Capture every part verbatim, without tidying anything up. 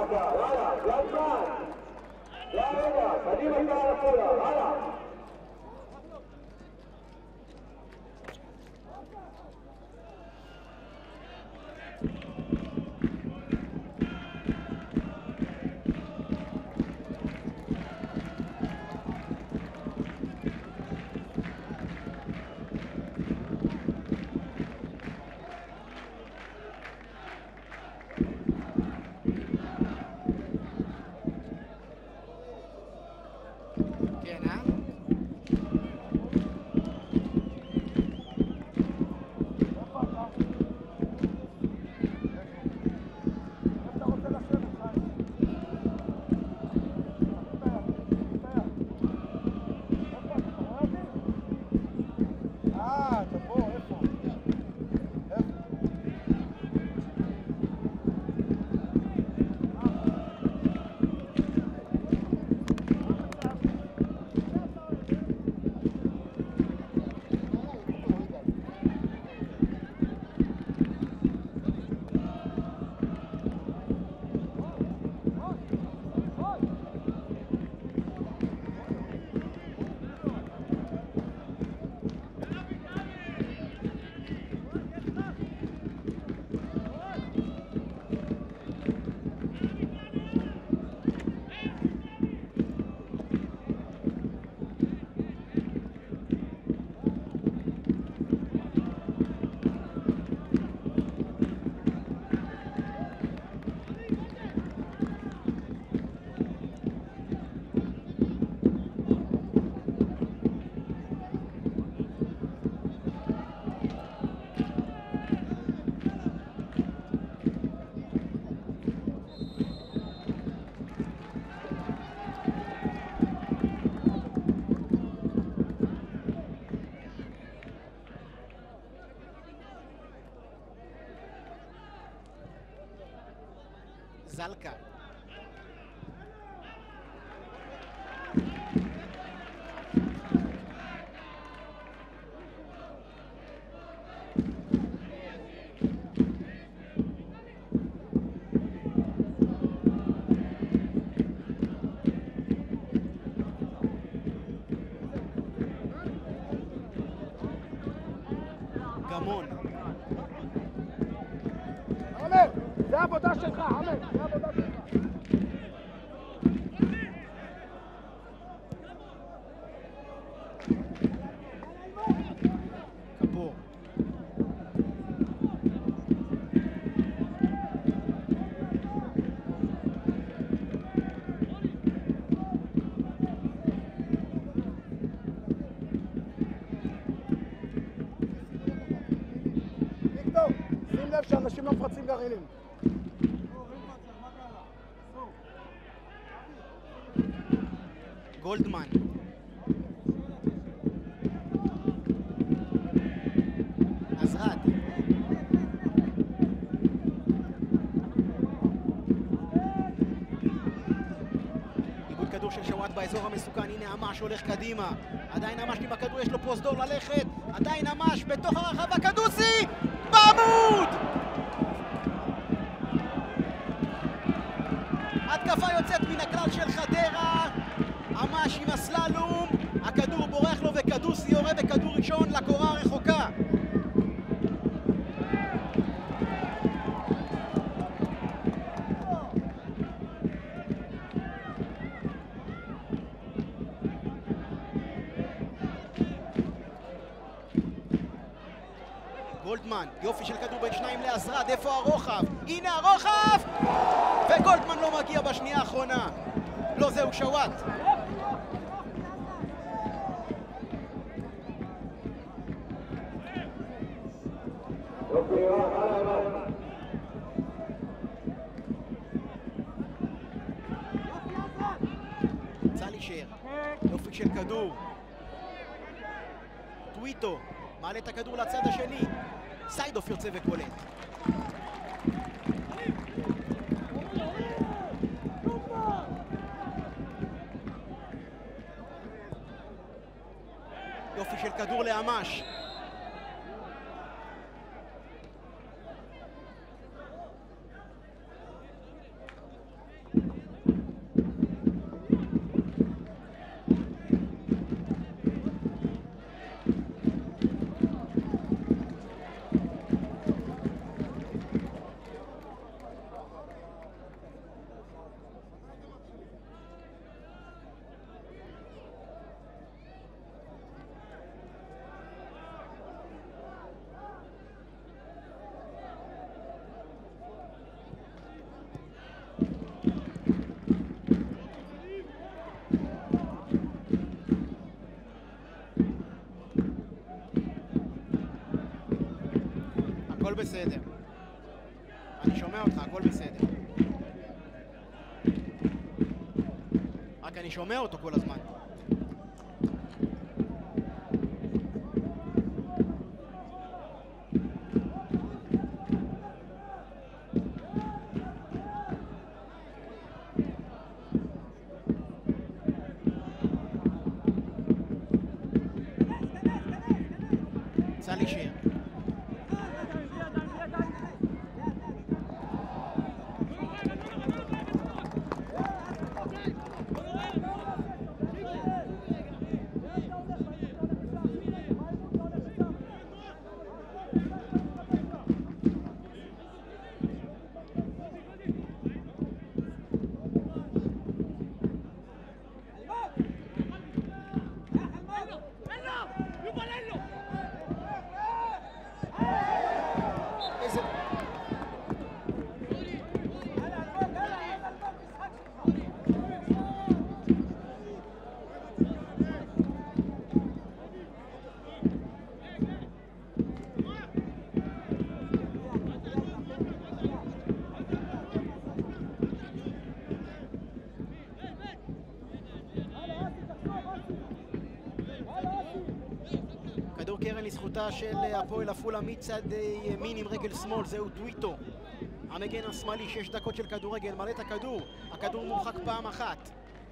יאללה, גלדמן. יאללה, קדימה שער הפולה, יאללה. זלקה. גמון. עומר, זה העבודה שלך, עומר, זה העבודה שלך. כפור. ויקטור, שים לב שאנשים לא מפרצים גרעינים. גולדמן. עזרד. איבוד כדור של שוואט באזור המסוכן. הנה אמש הולך קדימה. עדיין אמש עם הכדור, יש לו פרוזדור ללכת. עדיין אמש בתוך הרחבה. קדוסי בעמוד! התקפה יוצאת מן הכלל של חדרה. אמש עם הסללום, הכדור בורח לו וקדוסי יורה בכדור ראשון לקורה הרחוקה. גולדמן, יופי של כדור בין שניים לעזרד, איפה הרוחב? הנה הרוחב! וגולדמן לא מגיע בשנייה האחרונה. לא, זהו שוואט. צלישר, יופי של כדור. טוויטו, מעלה את הכדור לצד השני. סיידוף יוצא וקולט. יופי של כדור לאמש. בסדר. אני שומע אותך, הכל בסדר. רק אני שומע אותו כל הזמן. סלי שיר. כדור קרן לזכותה של הפועל עפולה מצד ימין עם רגל שמאל, זהו טוויטו. המגן השמאלי, שש דקות של כדורגל, מלא את הכדור, הכדור מורחק פעם אחת.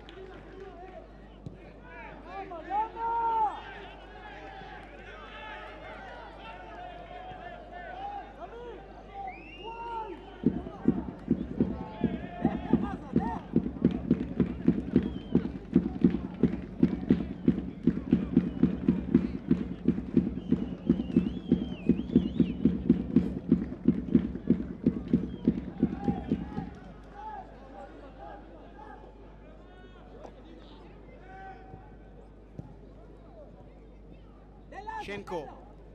שנקו,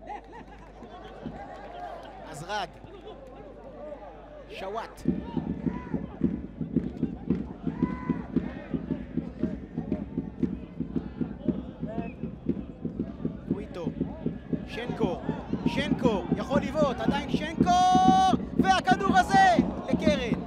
עזרד, שוואט, טוויטו, שנקו, שנקו, יכול לבעוט, עדיין שנקו, והכדור הזה לקרן.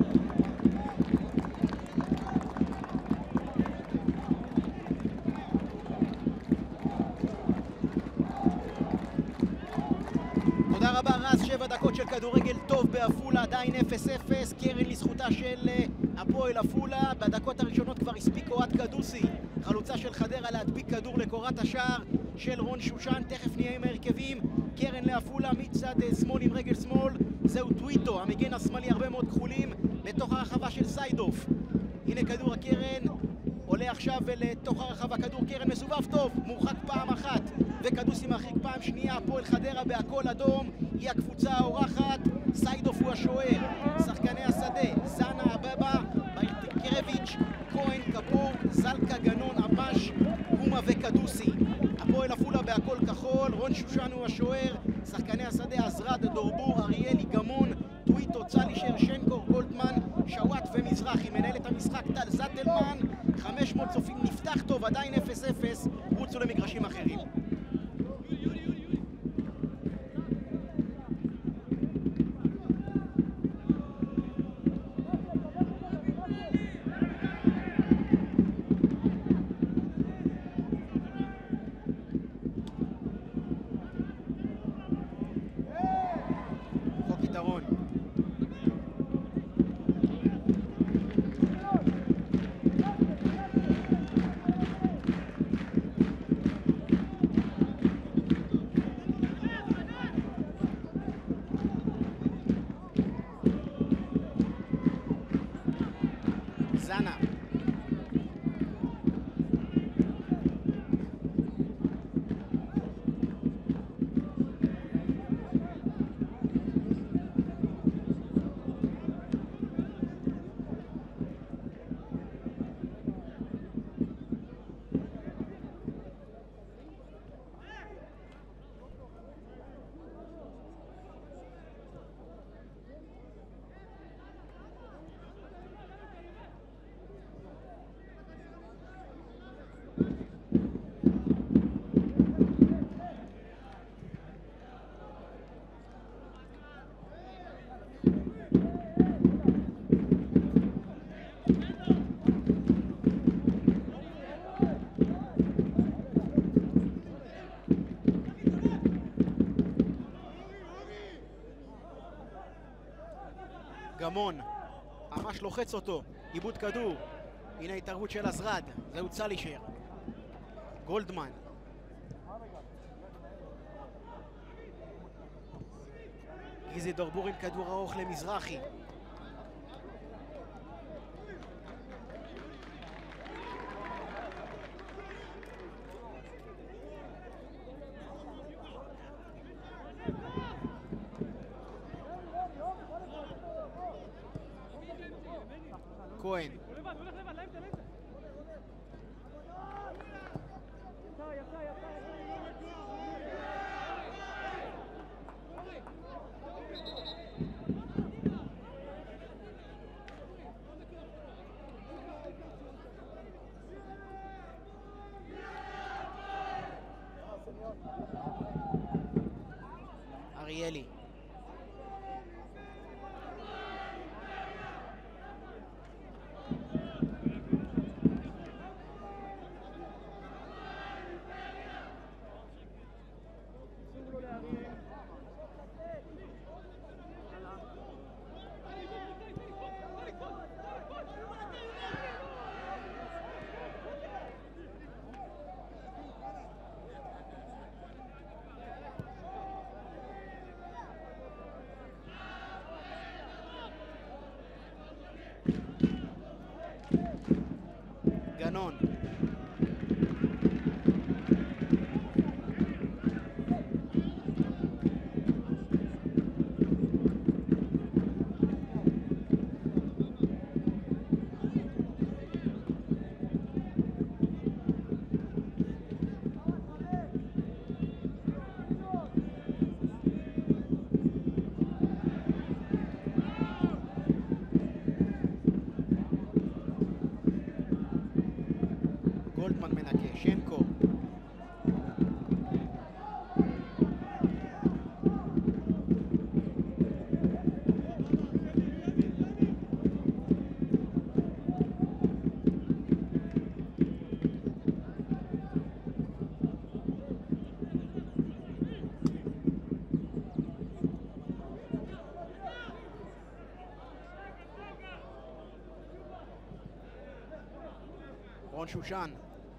תודה רבה רז, שבע דקות של כדורגל טוב בעפולה, עדיין אפס אפס, קרן לזכותה של הפועל עפולה. בדקות הראשונות כבר הספיק אוהד קדוסי, חלוצה של חדרה, להדביק כדור לקורת השער של רון שושן. תכף נהיה עם ההרכבים. קרן לעפולה מצד שמאל עם רגל שמאל, זהו טוויטו, המגן השמאלי, הרבה מאוד כחולים לתוך הרחבה של סיידוף. הנה כדור הקרן, עולה עכשיו לתוך הרחבה, כדור קרן מסובב טוב, מורחק פעם אחת, וקדוסי מרחיק פעם שנייה. הפועל חדרה בהכל אדום, היא הקבוצה האורחת, סיידוף הוא השוער. שחקני השדה, זנה, אבבה, קרביץ', כהן, כפור, זלקה, גנון, אבש, קומה וקדוסי. הפועל עפולה בהכל כחול, רון שושן הוא השוער. שחקני השדה, עזרד, דורבור, אריאלי, גמון, טוויטו, צלישר, שנקור, גולדמן, שוואט ומזרחי. מנהל את המשחק טל זטלמן. חמש מאות צופים, נפתח טוב, עדיין אפס אפס, רוצו למגרשים אחרים. חוק יתרון. זנה. רמון, ממש לוחץ אותו, עיבוד כדור. הנה התערבות של עזרד, זהו צלישר. גולדמן. גיזי דורבור עם כדור ארוך למזרחי. כהן. אריאלי. גנון. גולדמן מנקה, שנקו. רון שושן.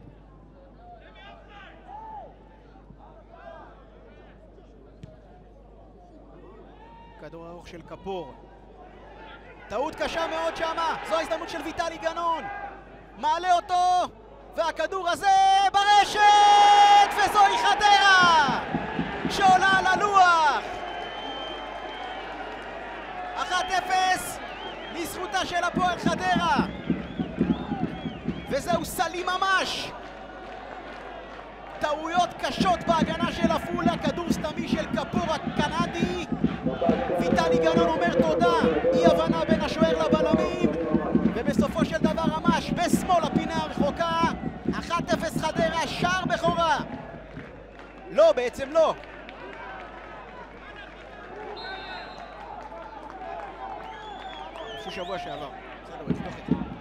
כדור ארוך של כפור. טעות קשה מאוד שמה. זו ההזדמנות של ויטלי גנון. מעלה אותו, והכדור הזה ברשת, וזוהי חדרה שעולה על הלוח. אחת אפס לזכותה של הפועל חדרה. וזהו סלי ממש. טעויות קשות בהגנה של עפולה, כדור סתמי של כפור הקנדי. ויטלי גנון אומר תודה, אי הבנה בין השוער לבלמים, ובסופו של דבר ממש בשמאל הפינה הרחוקה. אחת אפס חדרה, שער בכורה. לא, בעצם לא. עשו שבוע שעבר. בסדר, נפתוח את זה.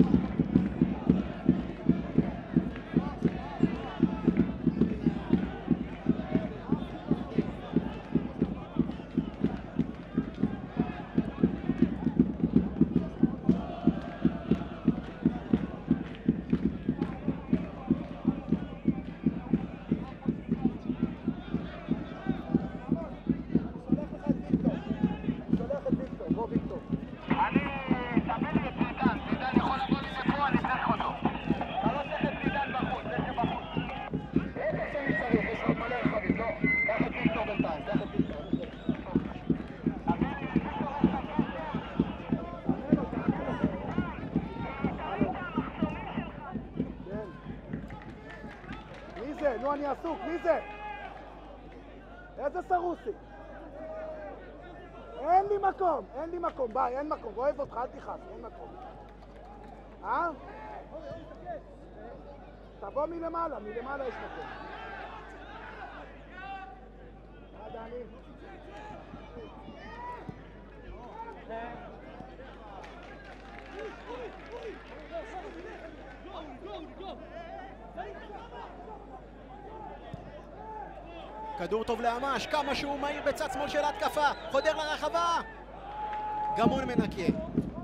נו, אני עסוק, מי זה? איזה סרוסי? אין לי מקום, אין לי מקום, ביי, אין מקום, אוהב אותך, אל תכעס, אין מקום. אה? תבוא מלמעלה, מלמעלה יש מקום. מה דני? כדור טוב לאמש, כמה שהוא מהיר בצד שמאל של התקפה, חודר לרחבה. גמון מנקה.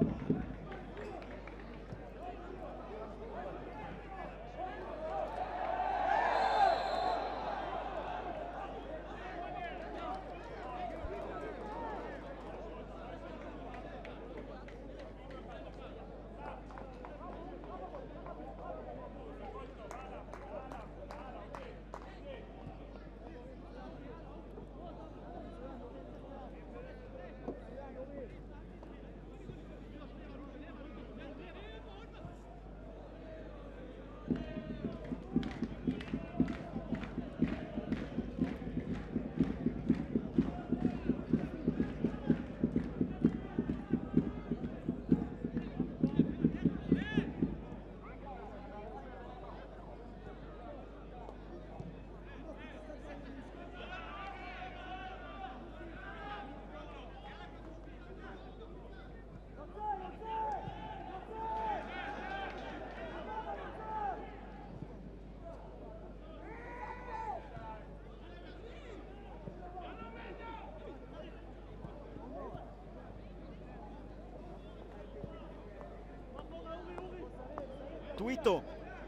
טוויטו.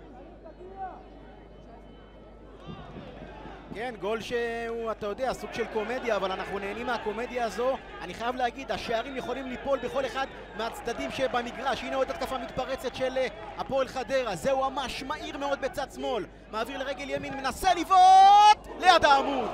כן, גול שהוא, אתה יודע, סוג של קומדיה, אבל אנחנו נהנים מהקומדיה הזו. אני חייב להגיד, השערים יכולים ליפול בכל אחד מהצדדים שבמגרש. הנה עוד התקפה מתפרצת של הפועל חדרה. זהו ממש מהיר מאוד בצד שמאל. מעביר לרגל ימין, מנסה לבעוט ליד העמוד.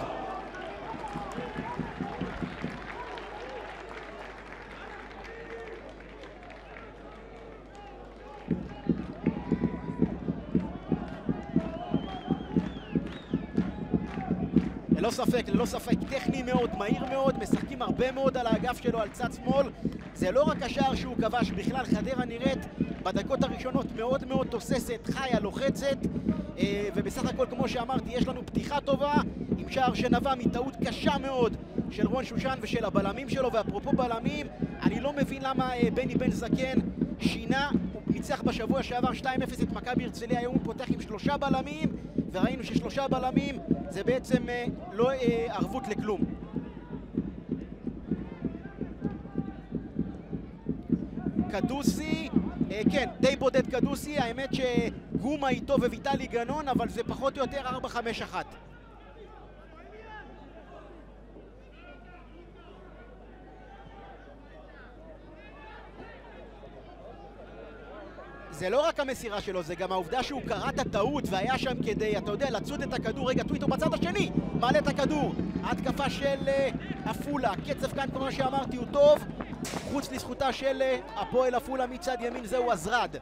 ללא ספק, ללא ספק, טכני מאוד, מהיר מאוד, משחקים הרבה מאוד על האגף שלו, על צד שמאל. זה לא רק השער שהוא כבש, בכלל חדרה נראית בדקות הראשונות מאוד מאוד תוססת, חיה, לוחצת, ובסך הכל, כמו שאמרתי, יש לנו פתיחה טובה, עם שער שנבע מטעות קשה מאוד של רון שושן ושל הבלמים שלו. ואפרופו בלמים, אני לא מבין למה בני בן זקן שינה, הוא ניצח בשבוע שעבר שתיים אפס את מכבי הרצליה, היום הוא פותח עם שלושה בלמים, וראינו ששלושה בלמים זה בעצם אה, לא אה, ערבות לכלום. קדוסי, אה, כן, די בודד קדוסי, האמת שגומה איתו וויטלי גנון, אבל זה פחות או יותר ארבע חמש אחת. זה לא רק המסירה שלו, זה גם העובדה שהוא קרא את הטעות והיה שם כדי, אתה יודע, לצוד את הכדור. רגע, טוויטו בצד השני, מעלה את הכדור. ההתקפה של אפולה, קצב כאן כמו שאמרתי הוא טוב, חוץ לזכותה של הפועל אפולה מצד ימין, זהו עזרד.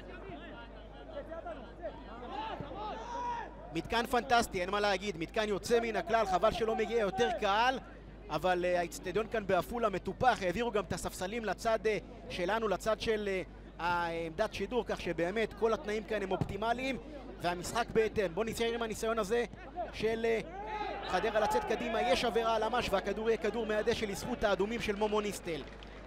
מתקן פנטסטי, אין מה להגיד, מתקן יוצא מן הכלל, חבל שלא מגיע יותר קהל, אבל האצטדיון כאן באפולה מטופח, העבירו גם את הספסלים לצד שלנו, לצד של העמדת שידור, כך שבאמת כל התנאים כאן הם אופטימליים והמשחק בהתאם. בוא נצייר עם הניסיון הזה של חדרה לצאת קדימה, יש עבירה על המש והכדור יהיה כדור מהדשא לזכות האדומים של מומו ניסטל.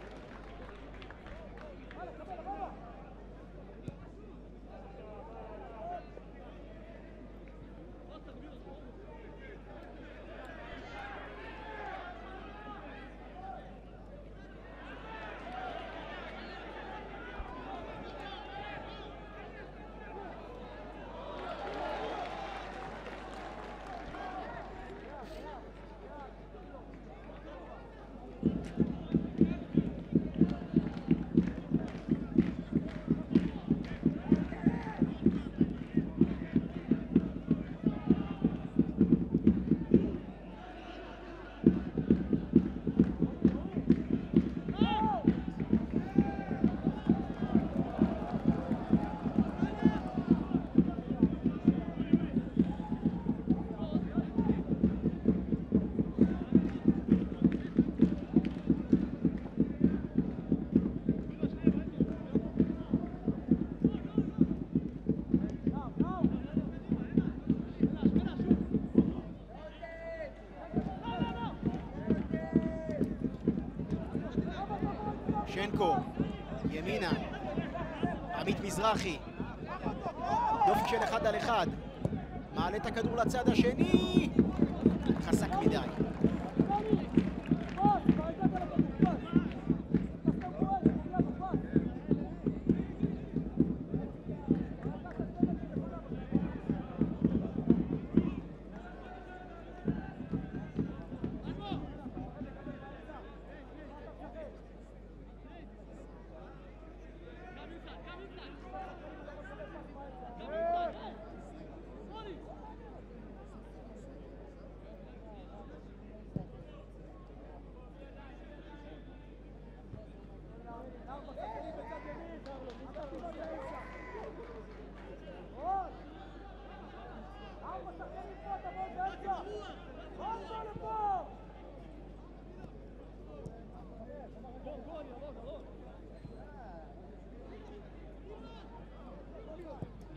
שנקו, ימינה, עמית מזרחי, דופק של אחד על אחד, מעלה את הכדור לצד השני, חזק מדי.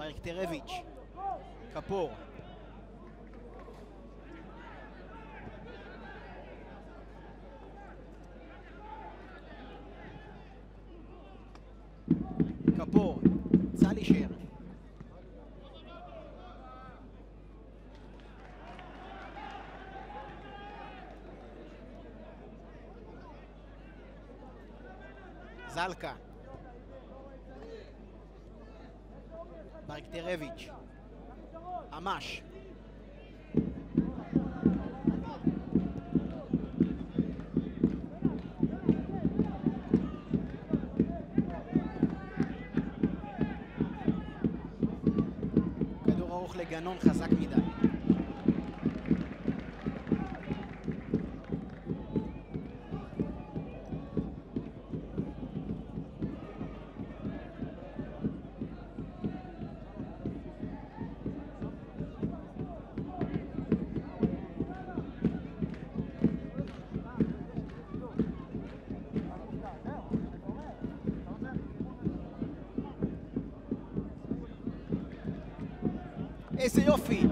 ברקטרביץ', כפור. כפור, צלישר. זלקה. ברקטרביץ'. ממש. כדור ארוך לגנון חזק מדי. איזה יופי!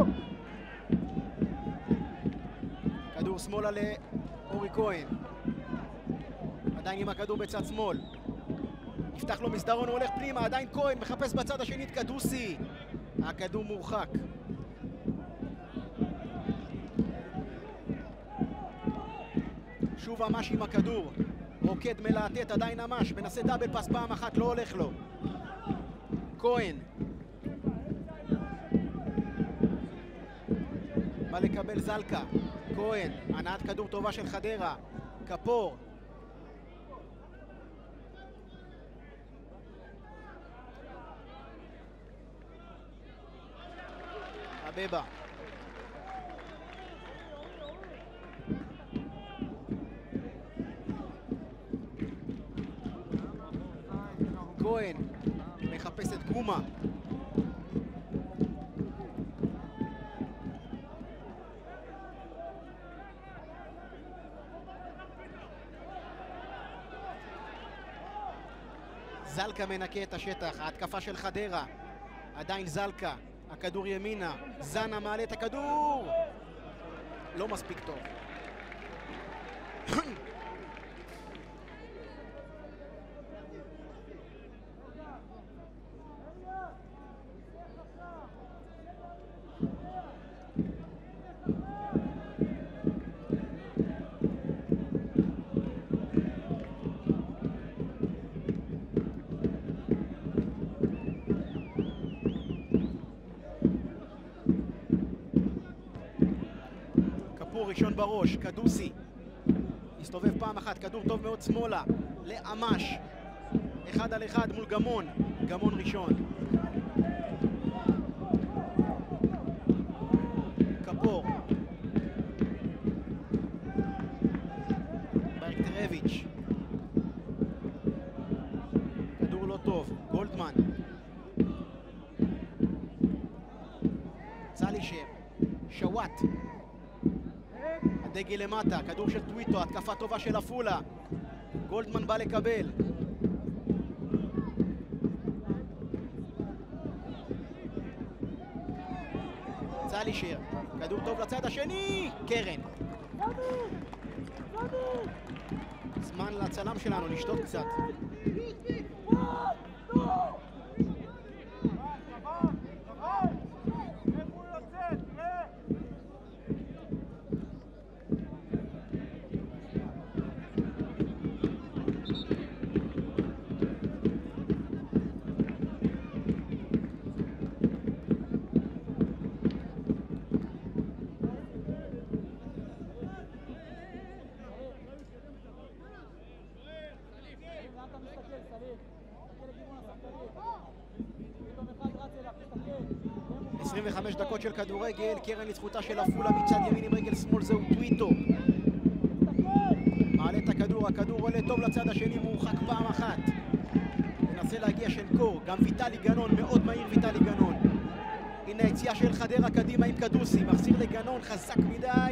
כדור שמאלה לאורי כהן. עדיין עם הכדור בצד שמאל. נפתח לו מסדרון, הוא הולך פנימה, עדיין כהן מחפש בצד השני את קדוסי. הכדור מורחק. שוב ממש עם הכדור. רוקד מלהטט, עדיין ממש. מנסה דאבל פס פעם אחת, לא הולך לו. כהן. בא לקבל זלקה. כהן, הנעת כדור טובה של חדרה. כפור. אבבה. כהן מחפש את גומה. זלקה מנקה את השטח, ההתקפה של חדרה. עדיין זלקה, הכדור ימינה. זנה מעלה את הכדור. לא מספיק טוב. ראשון בראש, קדוסי הסתובב פעם אחת, כדור טוב מאוד שמאלה לאמש, אחד על אחד מול גמון, גמון ראשון. כפור. ברקטרביץ'. כדור לא טוב, גולדמן. צלישר. שוואט. הדגל למטה, כדור של טוויטו, התקפה טובה של אפולה. גולדמן בא לקבל. צלישר, כדור טוב לצד השני, קרן. זמן לצלם שלנו לשתות קצת. עשרים וחמש דקות של כדורגל, קרן לזכותה של אפולה מצד ימין עם רגל שמאל, זהו טוויטו. מעלה את הכדור, הכדור עולה טוב לצד השני, מורחק פעם אחת. מנסה להגיע שנקור, גם ויטלי גנון, מאוד מהיר ויטלי גנון. הנה היציאה של חדרה קדימה עם קדוסי, מחזיר לגנון, חזק מדי.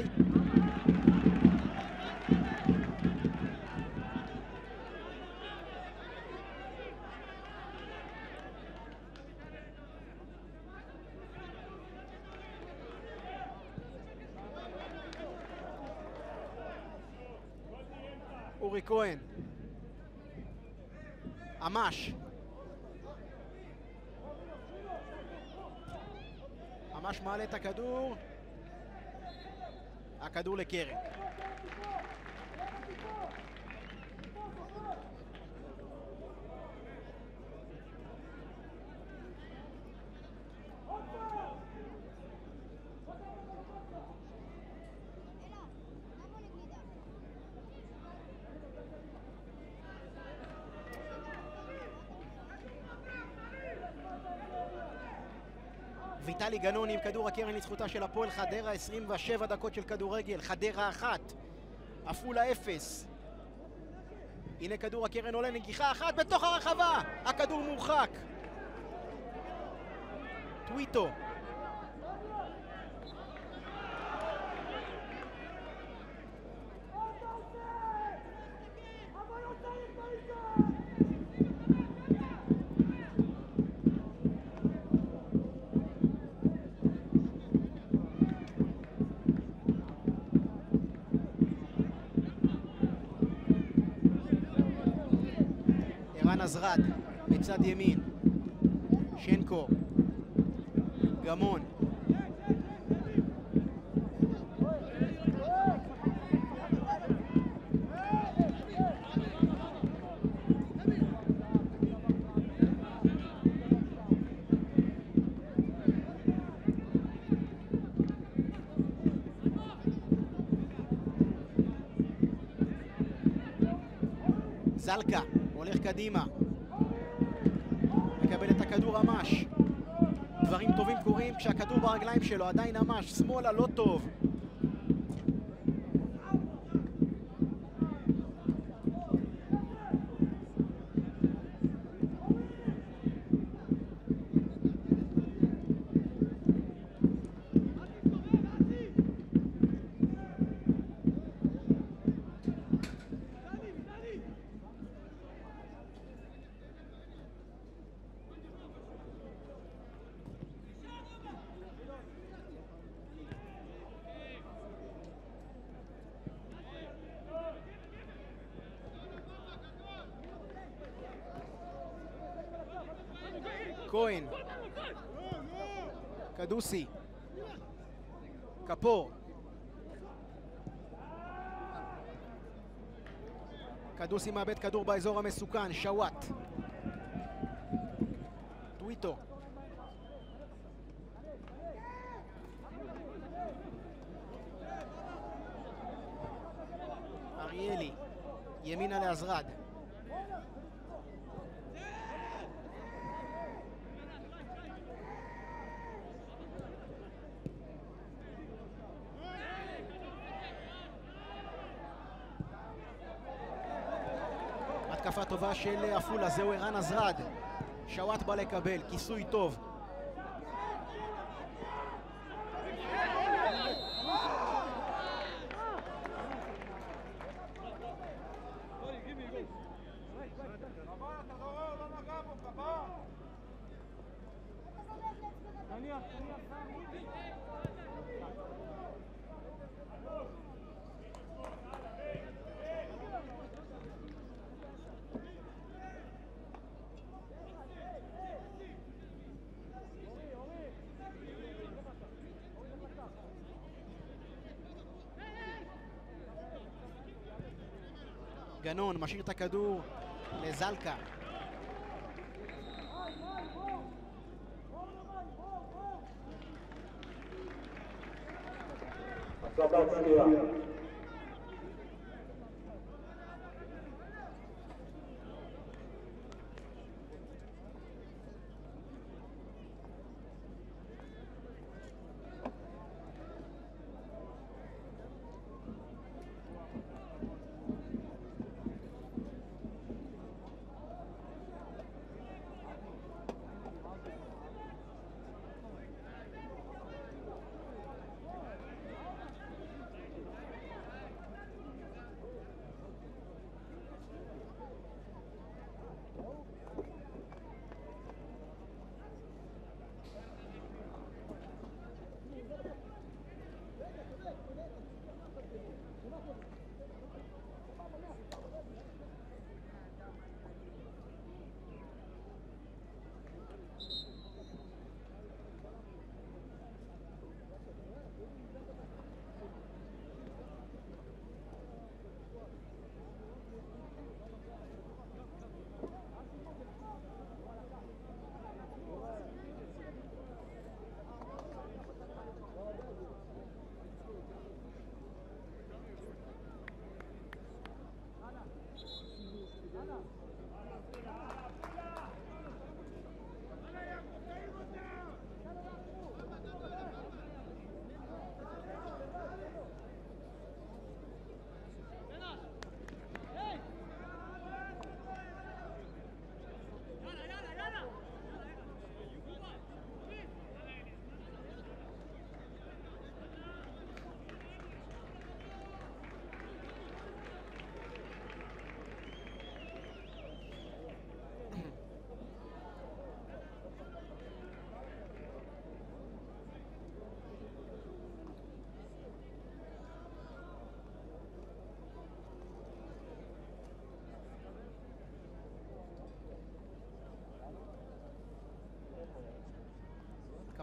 אורי כהן. ממש. ממש מעלה את הכדור. הכדור לקרן. ויטלי גנון עם כדור הקרן לזכותה של הפועל חדרה. עשרים ושבע דקות של כדורגל. חדרה אחת, עפולה אפס. הנה כדור הקרן עולה, נגיחה אחת בתוך הרחבה, הכדור מורחק. טוויטו. ערן עזרד בצד ימין. שנקו. גמון. זלקה הולך קדימה, מקבל את הכדור ממש. דברים טובים קורים כשהכדור ברגליים שלו, עדיין ממש, שמאלה לא טוב. כהן, קדוסי, קפור, קדוסי מאבד כדור באזור המסוכן, שוואט, טוויטו, אריאלי, ימינה לעזרד, התקפה טובה של עפולה, זהו ערן עזרד. שוואט בא לקבל, כיסוי טוב. גנון משאיר את הכדור לזלקה. הפסקת שנייה.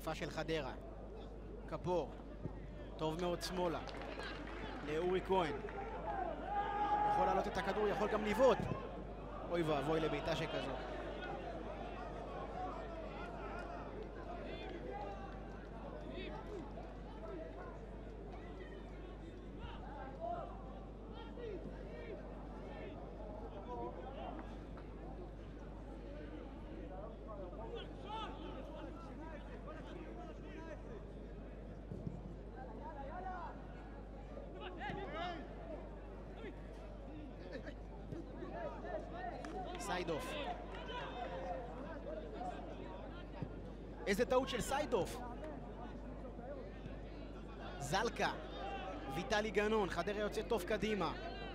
התקפה של חדרה. כפור. טוב מאוד שמאלה. לאורי כהן. יכול לעלות את הכדור, יכול גם לבעוט. אוי ואבוי לביתה שכזו. סיידוף. איזה טעות של סיידוף. זלקה. ויטלי גנון. חדרה יוצא טוב קדימה.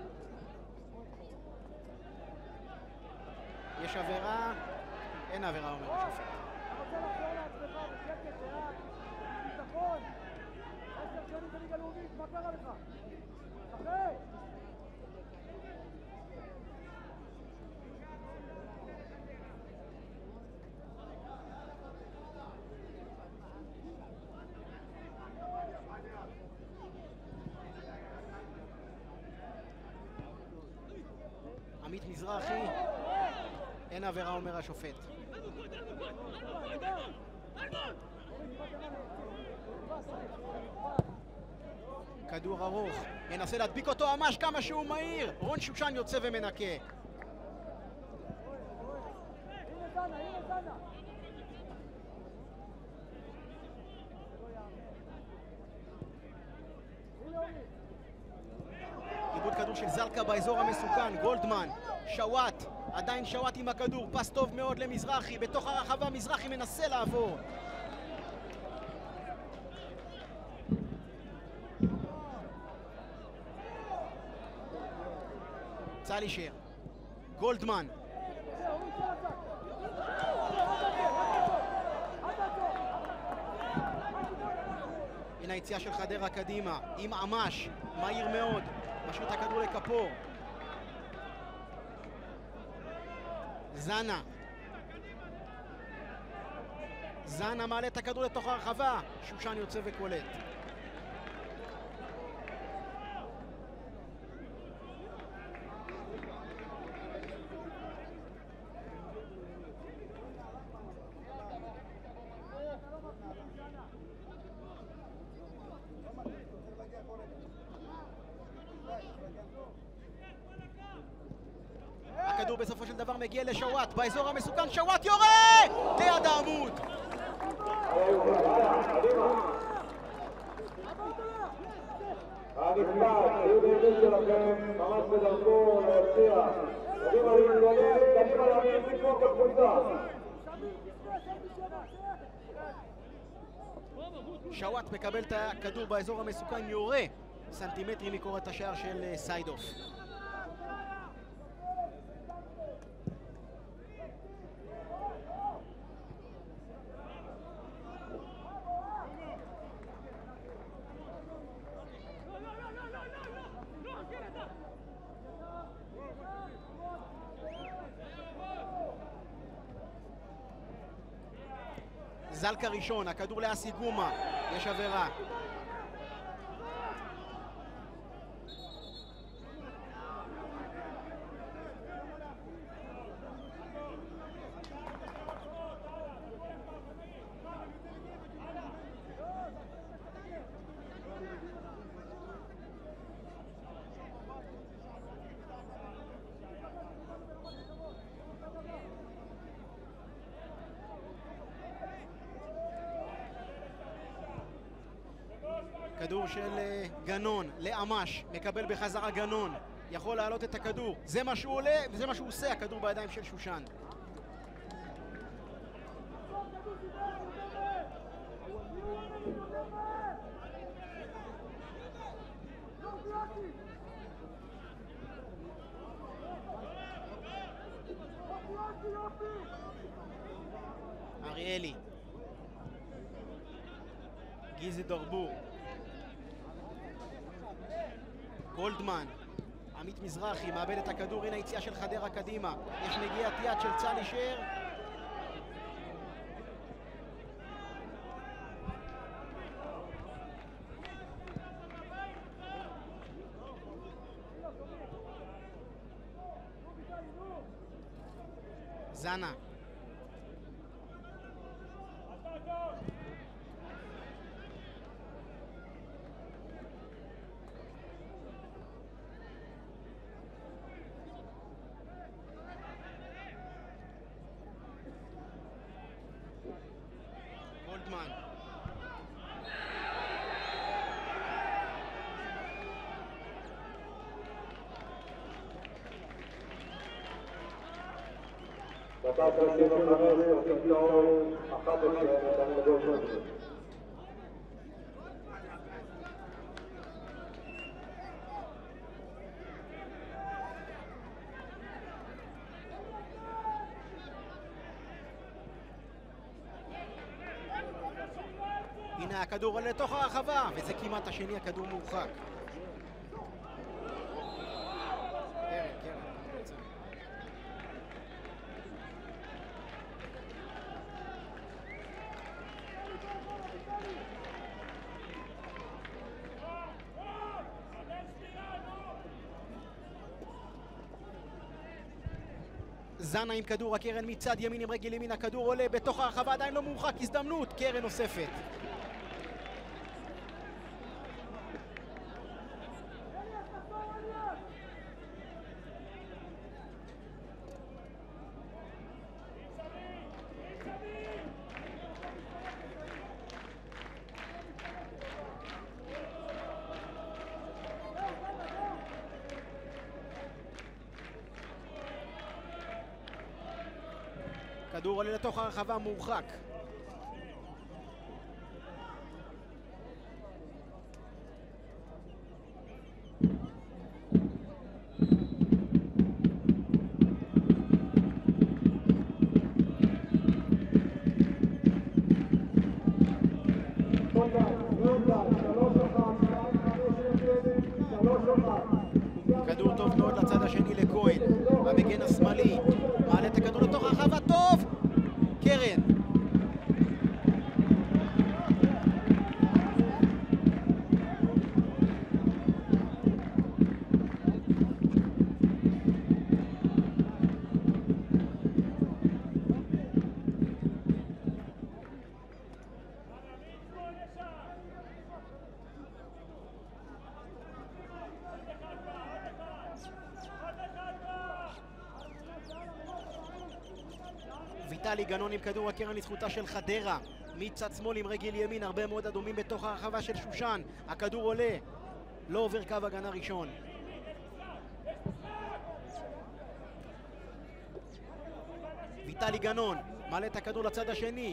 יש עבירה. אין עבירה, אומר השופט. אתה רוצה לחזור לעצמך בשקט, לאט, ביטחון. עשר שנים בליגה לאומית, מה קרה לך? אחרי! עמית מזרחי, אין עבירה, אומר השופט. כדור ארוך, מנסה להדביק אותו ממש כמה שהוא מהיר. רון שושן יוצא ומנקה. הנה זנה, הנה זנה. עיבוד כדור של זלקה באזור המסוכן. גולדמן, שוואט, עדיין שוואט עם הכדור, פס טוב מאוד למזרחי, בתוך הרחבה מזרחי מנסה לעבור. צלישר, גולדמן. הנה היציאה של חדרה קדימה, עם עמש, מהיר מאוד, משאיר את הכדור לכפור. זנה. זנה מעלה את הכדור לתוך הרחבה, שושן יוצא וקולט. הכדור בסופו של דבר מגיע לשוואט, באזור המסוכן, שוואט יורה! ליד העמוד! הנפלט, היו בימים שלכם, ממש בדרכו להציע. קדימה להתגונן, קדימה להמשיך לתמוך בקבוצה. שוואט מקבל את הכדור באזור המסוכן, יורה סנטימטרים מקורת השער של סיידוף. זלקה ראשון, הכדור לאסי גומה, יש עבירה. כדור של גנון לאמש, מקבל בחזרה גנון, יכול להעלות את הכדור, זה מה שהוא עולה וזה מה שהוא עושה, הכדור בידיים של שושן. אריאלי, גיזי דרבור, גולדמן, עמית מזרחי מאבד את הכדור, הנה היציאה של חדרה קדימה, יש נגיעת יד של צלישר, זנה. גולדמן. דקה שלושים וחמש, עושים טעות, אחת עשרה, נתן לגולדמן. הנה הכדור עולה לתוך הרחבה, וזה כמעט השני, הכדור מורחק. קרן, קרן. זנה עם כדור, הקרן מצד ימין עם רגל ימין, הכדור עולה בתוך הרחבה, עדיין לא מורחק, הזדמנות, קרן נוספת. כדור עולה לתוך הרחבה, מורחק. כדור טוב מאוד לצד השני לכהן, במגן השמאלי, מעלה את הכדור לתוך הרחבה, טוב! קרן. ויטלי גנון עם כדור, הקרן לזכותה של חדרה, מצד שמאל עם רגל ימין, הרבה מאוד אדומים בתוך הרחבה של שושן, הכדור עולה, לא עובר קו הגנה ראשון. ויטלי גנון מעלה את הכדור לצד השני,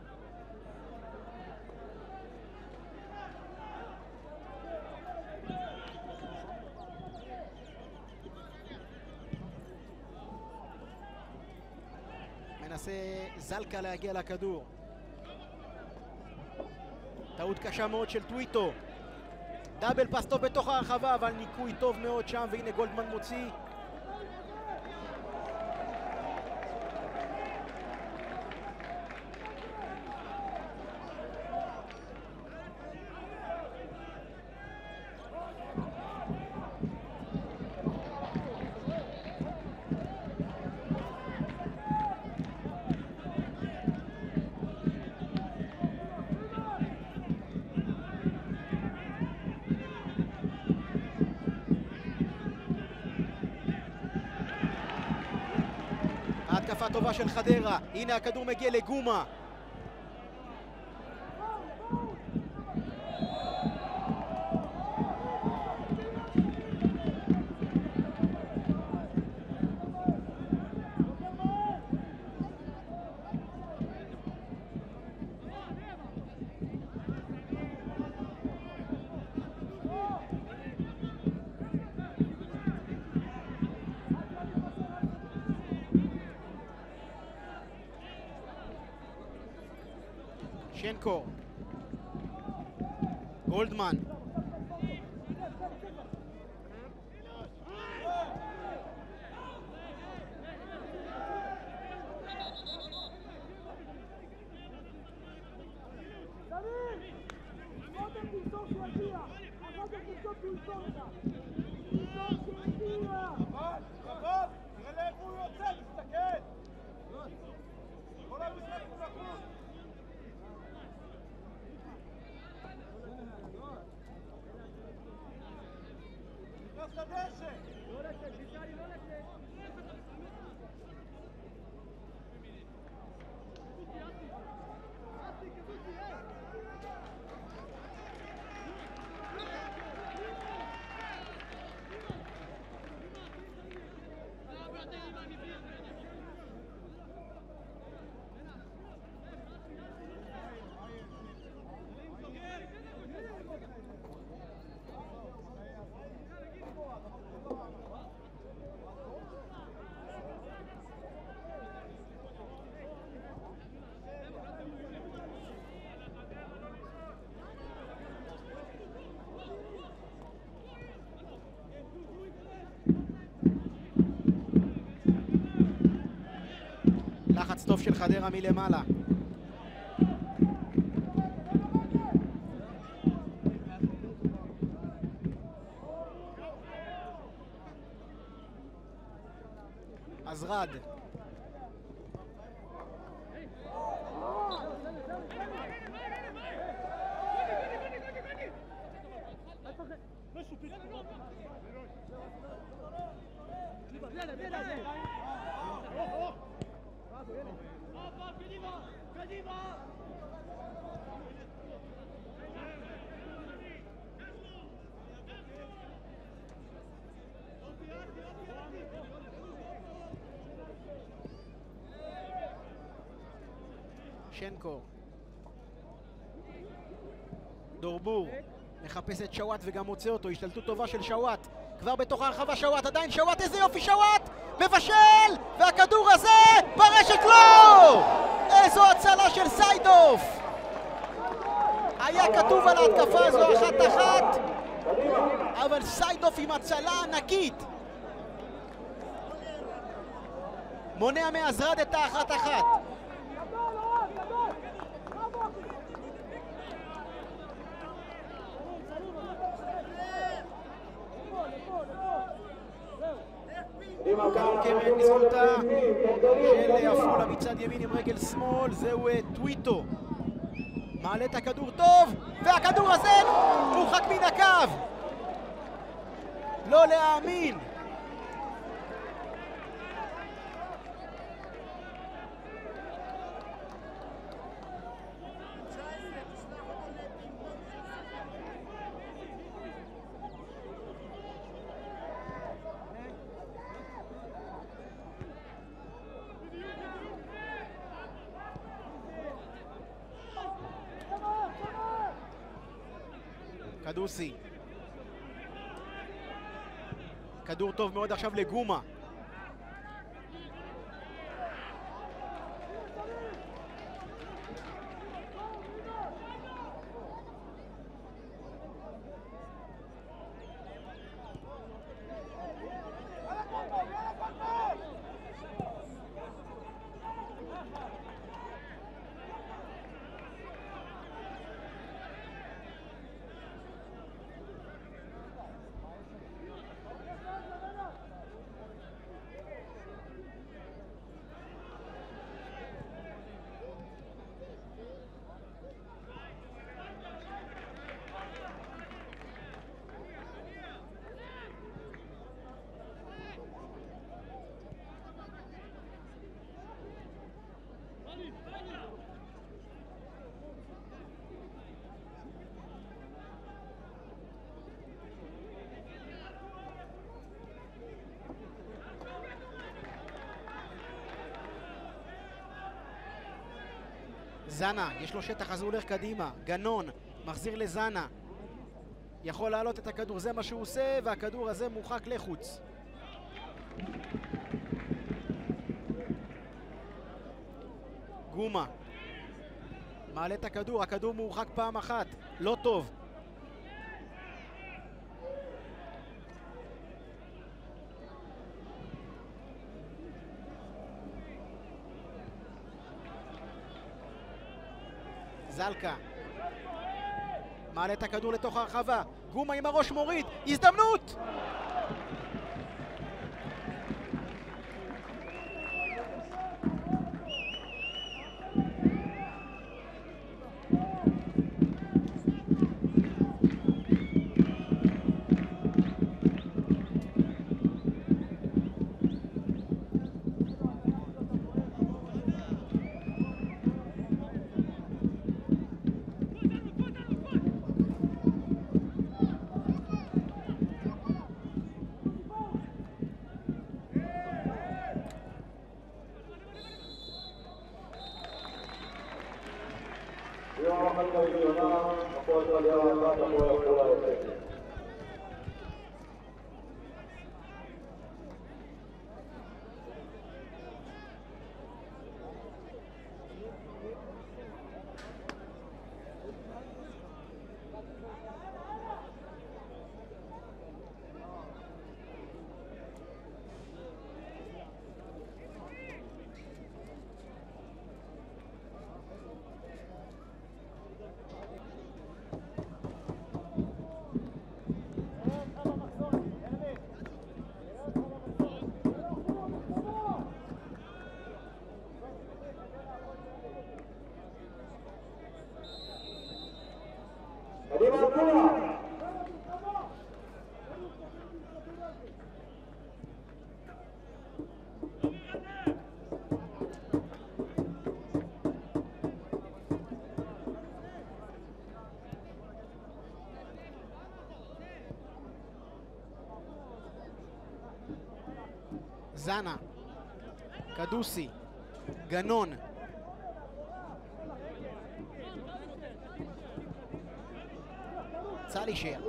מנסה זלקה להגיע לכדור. טעות קשה מאוד של טוויטו. דאבל פס טוב בתוך הרחבה, אבל ניקוי טוב מאוד שם, והנה גולדמן מוציא. התקפה טובה של חדרה, הנה הכדור מגיע לגומה. שנקו, גולדמן, לדשא! לא לשאת, בישאלי, לא לשאת! לחץ טוב של חדרה מלמעלה. עזרד. שנקו. דורבור מחפש את שוואט וגם מוצא אותו. השתלטות טובה של שוואט. כבר בתוך הרחבה שוואט, עדיין שוואט, איזה יופי שוואט! מבשל! והכדור הזה ברשת לו! איזו הצלה של סיידוף! היה כתוב על ההתקפה הזו אחת אחת, אבל סיידוף עם הצלה ענקית. מונע מעזרד את האחת אחת. קרן לזכותה של עפולה מצד ימין עם רגל שמאל, זהו טוויטו. מעלה את הכדור טוב, והכדור הזה מורחק מן הקו. לא להאמין. קדוסי. כדור טוב מאוד עכשיו לגומה. זנה, יש לו שטח אז הוא הולך קדימה. גנון, מחזיר לזנה. יכול לעלות את הכדור, זה מה שהוא עושה, והכדור הזה מורחק לחוץ. גומה. מעלה את הכדור, הכדור מורחק פעם אחת. לא טוב. זלקה. מעלה את הכדור לתוך הרחבה. גומה עם הראש מוריד. הזדמנות! המחצית הראשונה, הפועל חדרה אחת, הפועל עפולה אפס. קדימה עפולה! זנה, קדוסי, גנון, צלישר,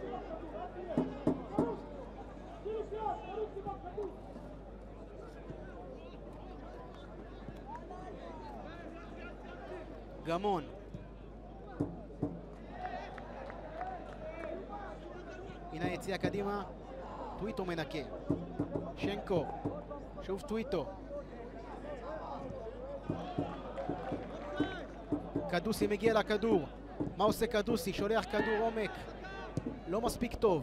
גמון, הנה היציאה קדימה, טוויטו מנקה, שנקו, שוב טוויטו, קדוסי מגיע לכדור, מה עושה קדוסי? שולח כדור עומק, לא מספיק טוב.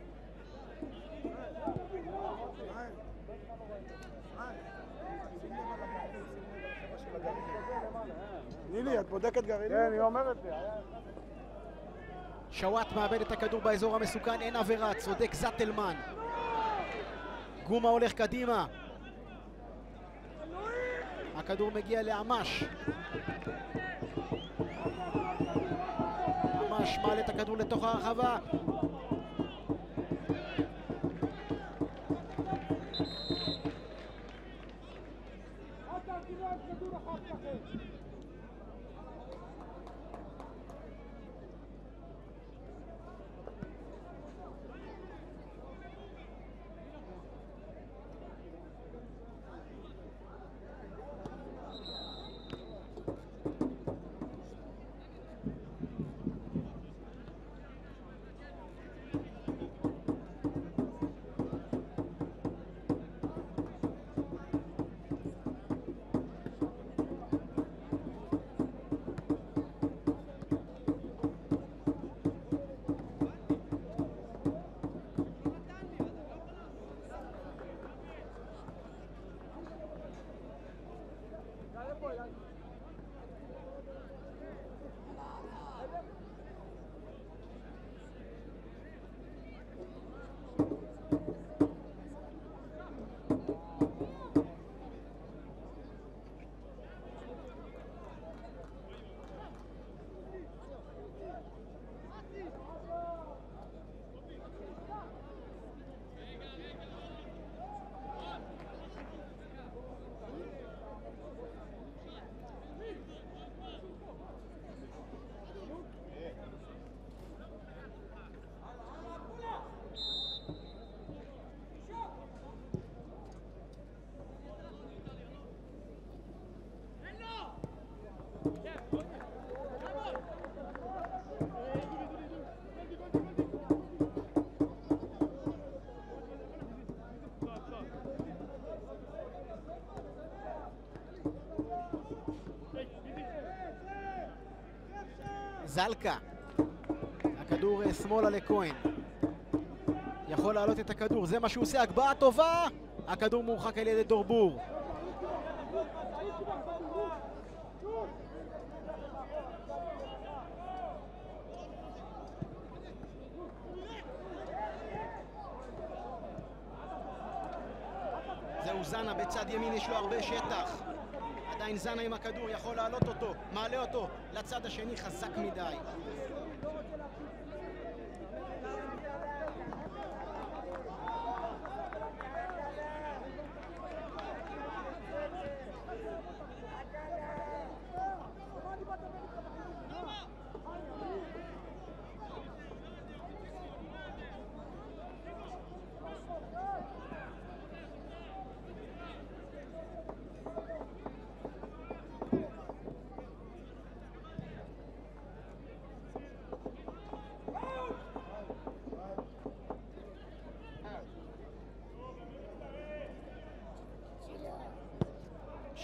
נילי, את בודקת גרעינים? כן, היא אומרת לי. שוואט מאבד את הכדור באזור המסוכן, אין עבירה, צודק זטלמן. גומה הולך קדימה. הכדור מגיע לעמש. עמש מעלה את הכדור לתוך הרחבה. זלקה, הכדור שמאלה לכהן, יכול לעלות את הכדור, זה מה שהוא עושה, הגבהה טובה, הכדור מורחק על ידי דורבור. זהו זנה בצד ימין, יש לו הרבה שטח, עדיין זנה עם הכדור, יכול לעלות אותו, מעלה אותו לצד השני, חזק מדי.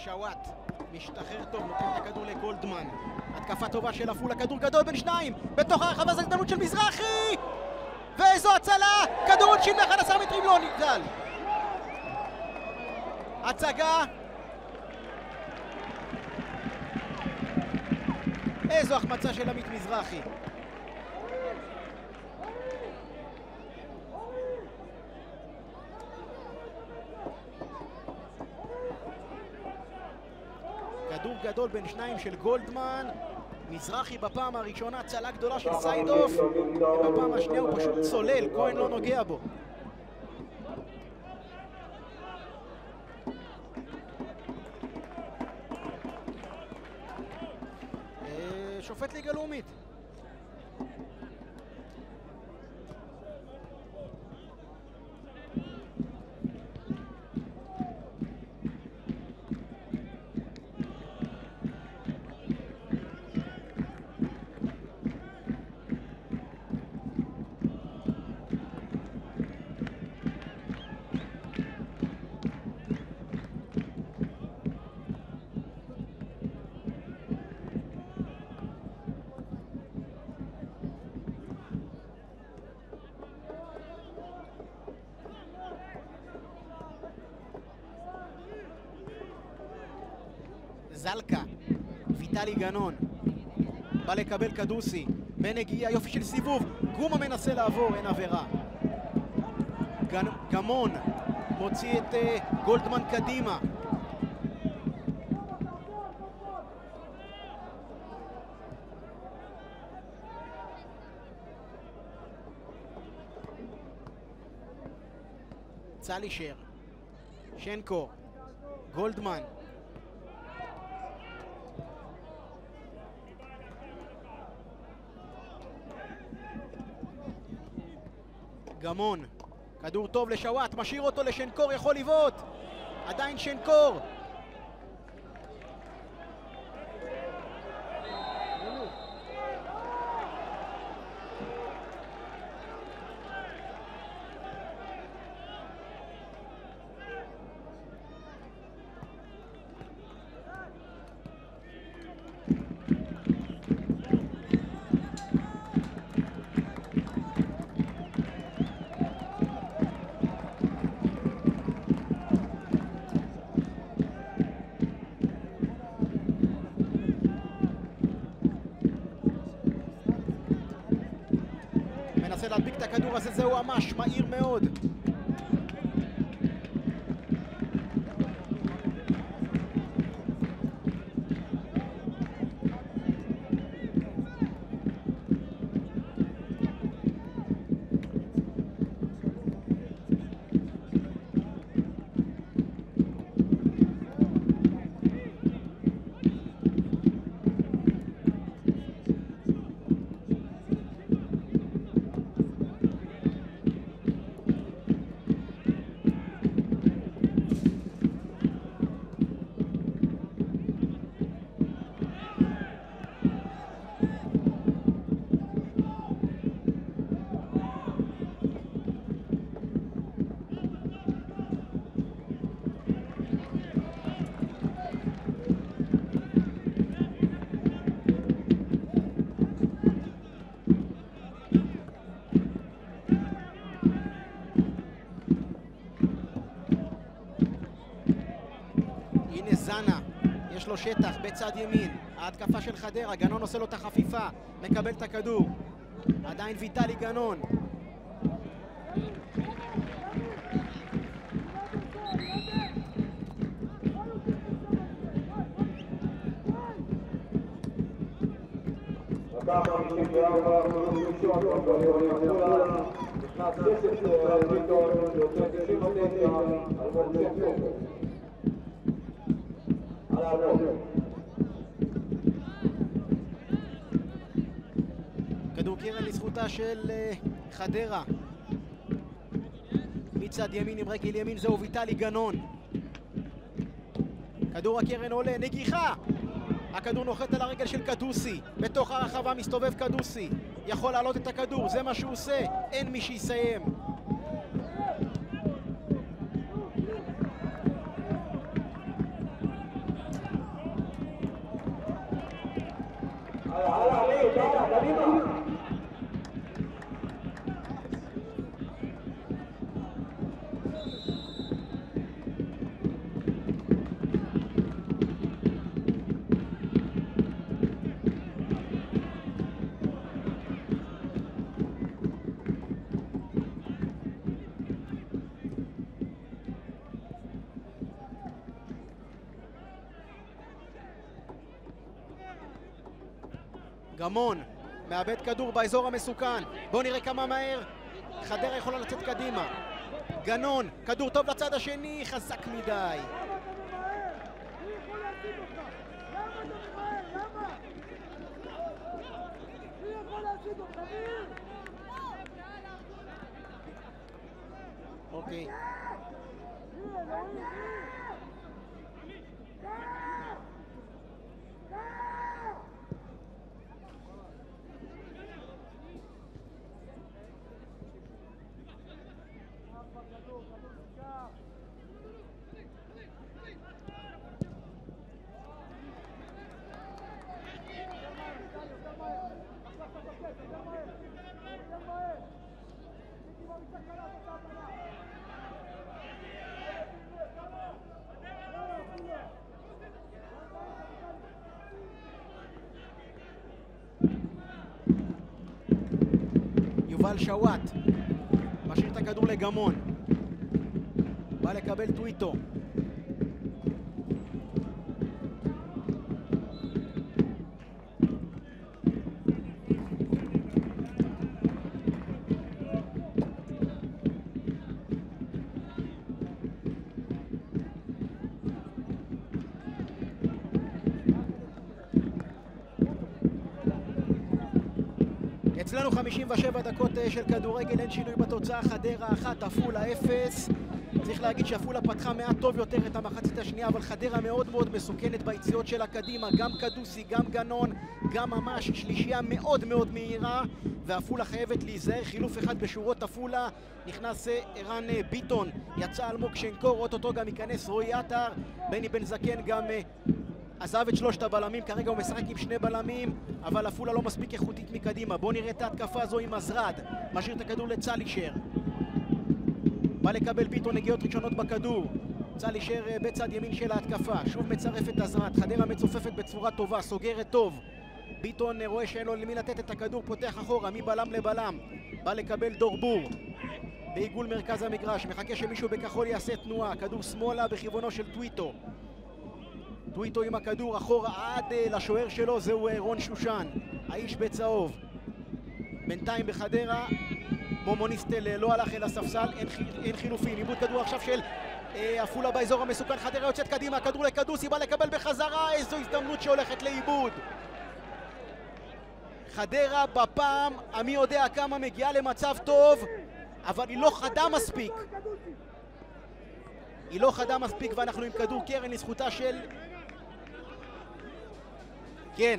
שוואט משתחרר טוב, נותן את הכדור לגולדמן. התקפה טובה של עפולה, כדור גדול בין שניים, בתוך הרחבה, זו הזדמנות של מזרחי! ואיזו הצלה! כדור עונשין מ-אחד עשר מטרים לא נגדל. הצגה. איזו החמצה של עמית מזרחי. כדור גדול בין שניים של גולדמן. מזרחי בפעם הראשונה צלה גדולה של סייד אוף, ובפעם השנייה הוא פשוט צולל, כהן לא נוגע בו. שופט ליגה לאומית. זלקה, ויטלי גנון, בא לקבל קדוסי, בנגיעה, יופי של סיבוב, גומה מנסה לעבור, אין עבירה. גנ... גמון מוציא את uh, גולדמן קדימה. צלישר, שנקו, גולדמן. גמון, כדור טוב לשוואט, משאיר אותו לשנקור, יכול לבעוט, עדיין שנקור. מנסה להדביק את הכדור הזה, זהו ממש מהיר מאוד. זנה, יש לו שטח בצד ימין, ההתקפה של חדרה, גנון עושה לו את החפיפה, מקבל את הכדור, עדיין ויטלי גנון. כדור קרן לזכותה של חדרה, מצד ימין עם רגל ימין, זהו ויטלי גנון. כדור הקרן עולה, נגיחה, הכדור נוחת על הרגל של קדוסי, בתוך הרחבה מסתובב קדוסי, יכול לעלות את הכדור, זה מה שהוא עושה, אין מי שיסיים. יאללה, קדימה. גמון מאבד כדור באזור המסוכן, בואו נראה כמה מהר חדרה יכולה לצאת קדימה. גנון, כדור טוב לצד השני, חזק מדי. אוקיי. יובל שוואט משאיר את הכדור לגמון, בא לקבל טוויטו. אצלנו חמישים ושבע דקות של כדורגל, אין שינוי בתוצאה, חדרה אחת, עפולה אפס. צריך להגיד שעפולה פתחה מעט טוב יותר את המחצית השנייה, אבל חדרה מאוד מאוד מסוכנת ביציאות שלה קדימה, גם קדוסי, גם גנון, גם ממש שלישייה מאוד מאוד מהירה, ועפולה חייבת להיזהר. חילוף אחד בשורות עפולה, נכנס ערן ביטון, יצא אלמוג שנקור, אוטוטו גם ייכנס רועי עטר, בני בן זקן גם עזב את שלושת הבלמים, כרגע הוא משחק עם שני בלמים, אבל עפולה לא מספיק איכותית מקדימה. בואו נראה את ההתקפה הזו עם עזרד, משאיר את הכדור לצלישר, בא לקבל ביטון נגיעות ראשונות בכדור, צלישר בצד ימין של ההתקפה, שוב מצרף את עזרד, חדרה מצופפת בצורה טובה, סוגרת טוב, ביטון רואה שאין לו למי לתת את הכדור, פותח אחורה מבלם לבלם, בא לקבל דורבור בעיגול מרכז המגרש, מחכה שמישהו בכחול יעשה תנועה, כדור שמאלה בכיוונו של טוויטו, טוויטו עם הכדור אחורה עד לשוער שלו, זהו רון שושן, האיש בצהוב. בינתיים בחדרה מומוניסטל לא הלך אל הספסל, אין, אין חילופין, איבוד כדור עכשיו של עפולה באזור המסוכן, חדרה יוצאת קדימה, כדור לקדוסי, בא לקבל בחזרה, איזו הזדמנות שהולכת לאיבוד. חדרה בפעם, המי יודע כמה, מגיעה למצב טוב, אבל היא לא חדה מספיק. היא לא חדה מספיק, ואנחנו עם כדור קרן לזכותה של... כן.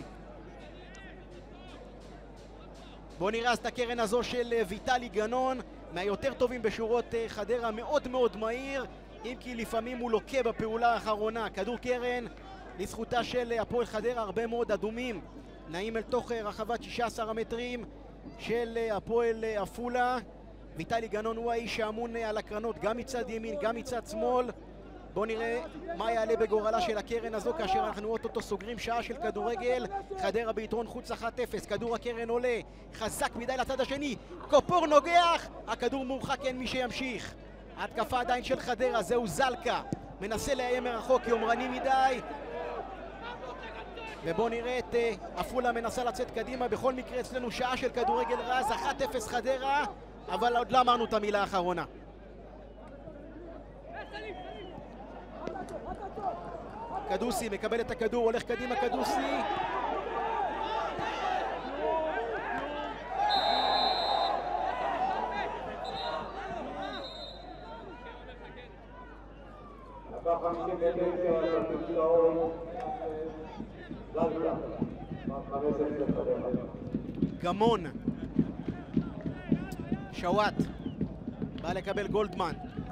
בואו נראה אז את הקרן הזו של ויטלי גנון, מהיותר טובים בשורות חדרה, מאוד מאוד מהיר, אם כי לפעמים הוא לוקה בפעולה האחרונה. כדור קרן לזכותה של הפועל חדרה, הרבה מאוד אדומים נעים אל תוך רחבת שישה עשר המטרים של הפועל עפולה. ויטלי גנון הוא האיש שאמון על הקרנות, גם מצד ימין, גם מצד שמאל. בואו נראה מה יעלה בגורלה של הקרן הזו, כאשר אנחנו אוטוטו סוגרים שעה של כדורגל. חדרה ביתרון חוץ אחת אפס, כדור הקרן עולה, חזק מדי לצד השני, קופור נוגח, הכדור מורחק, אין מי שימשיך. התקפה עדיין של חדרה, זהו זלקה, מנסה לאיים מרחוק, יומרני מדי. ובואו נראה את עפולה מנסה לצאת קדימה. בכל מקרה אצלנו שעה של כדורגל רז, אחת אפס חדרה, אבל עוד לא אמרנו את המילה האחרונה. קדוסי מקבל את הכדור, הולך קדימה קדוסי. גמון, שוואט, בא לקבל גולדמן,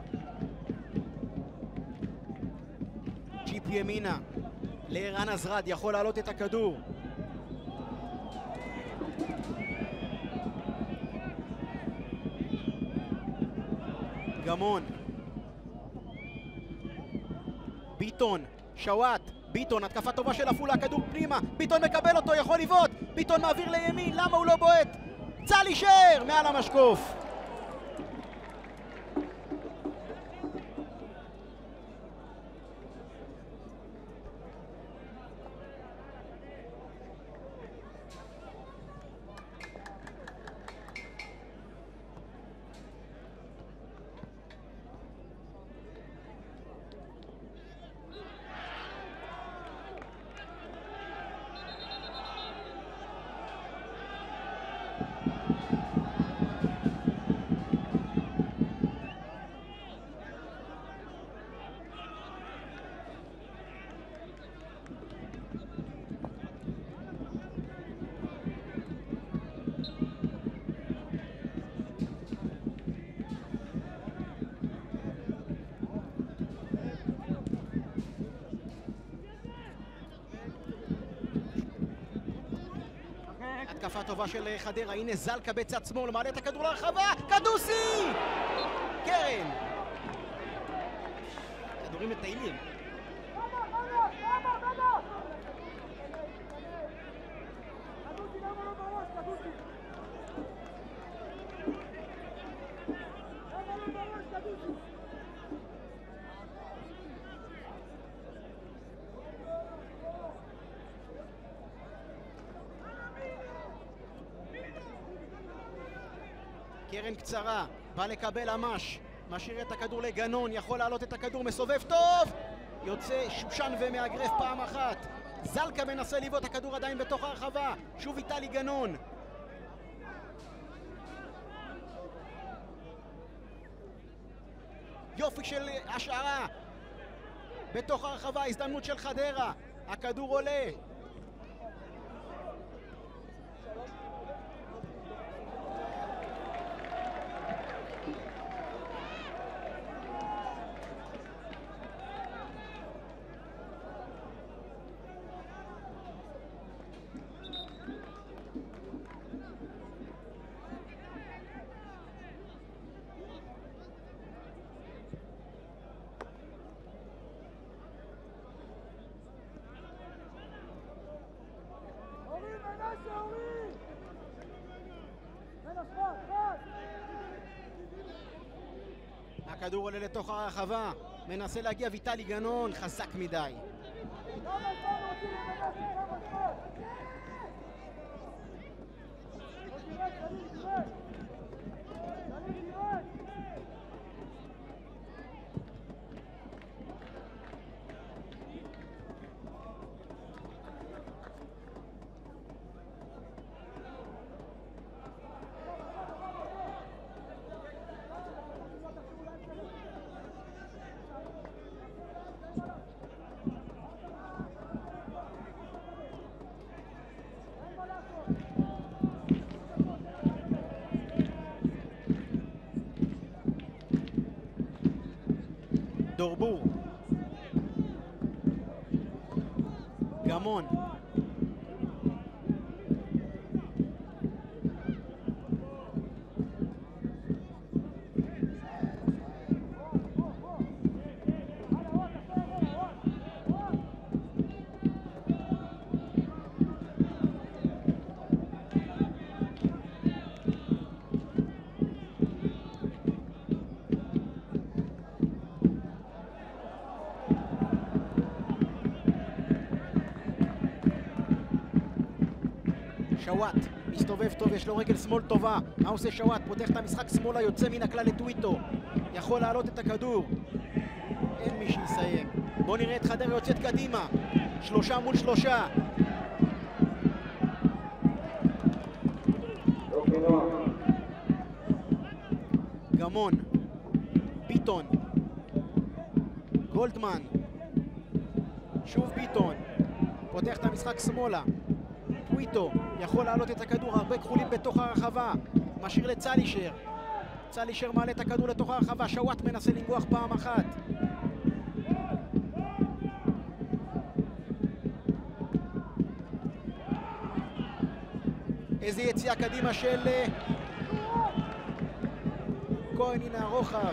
צ'יפ ימינה לערן עזרד, יכול לעלות את הכדור, גמון. ביטון, שוואט, ביטון, התקפה טובה של עפולה, כדור פנימה, ביטון מקבל אותו, יכול לבעוט, ביטון מעביר לימין, למה הוא לא בועט? צלישר מעל המשקוף. התקפה טובה של חדרה, הנה זלקה בצד שמאל, מעלה את הכדור לרחבה, קדוסי! קרן! כדורים מטיילים. קרן קצרה, בא לקבל אמש, משאיר את הכדור לגנון, יכול לעלות את הכדור, מסובב טוב! יוצא שושן ומאגרף פעם אחת. זלקה מנסה לבעוט, הכדור עדיין בתוך הרחבה, שוב איטלי גנון. יופי של השערה בתוך הרחבה, הזדמנות של חדרה, הכדור עולה. הכדור עולה לתוך הרחבה, מנסה להגיע ויטלי גנון, חזק מדי. דורבור, גמון, שוואט, מסתובב טוב, יש לו רגל שמאל טובה. מה עושה שוואט? פותח את המשחק שמאלה, יוצא מן הכלל לטוויטו. יכול לעלות את הכדור. אין מי שיסיים. בואו נראה את חדרה יוצאת קדימה. שלושה מול שלושה. גמון, ביטון, גולדמן, שוב ביטון. פותח את המשחק שמאלה. טוויטו יכול לעלות את הכדור, הרבה כחולים בתוך הרחבה, משאיר לצלישר. צלישר מעלה את הכדור לתוך הרחבה, שוואט מנסה לנגוח פעם אחת. איזה יציאה קדימה של כהן, הנה הרוחב.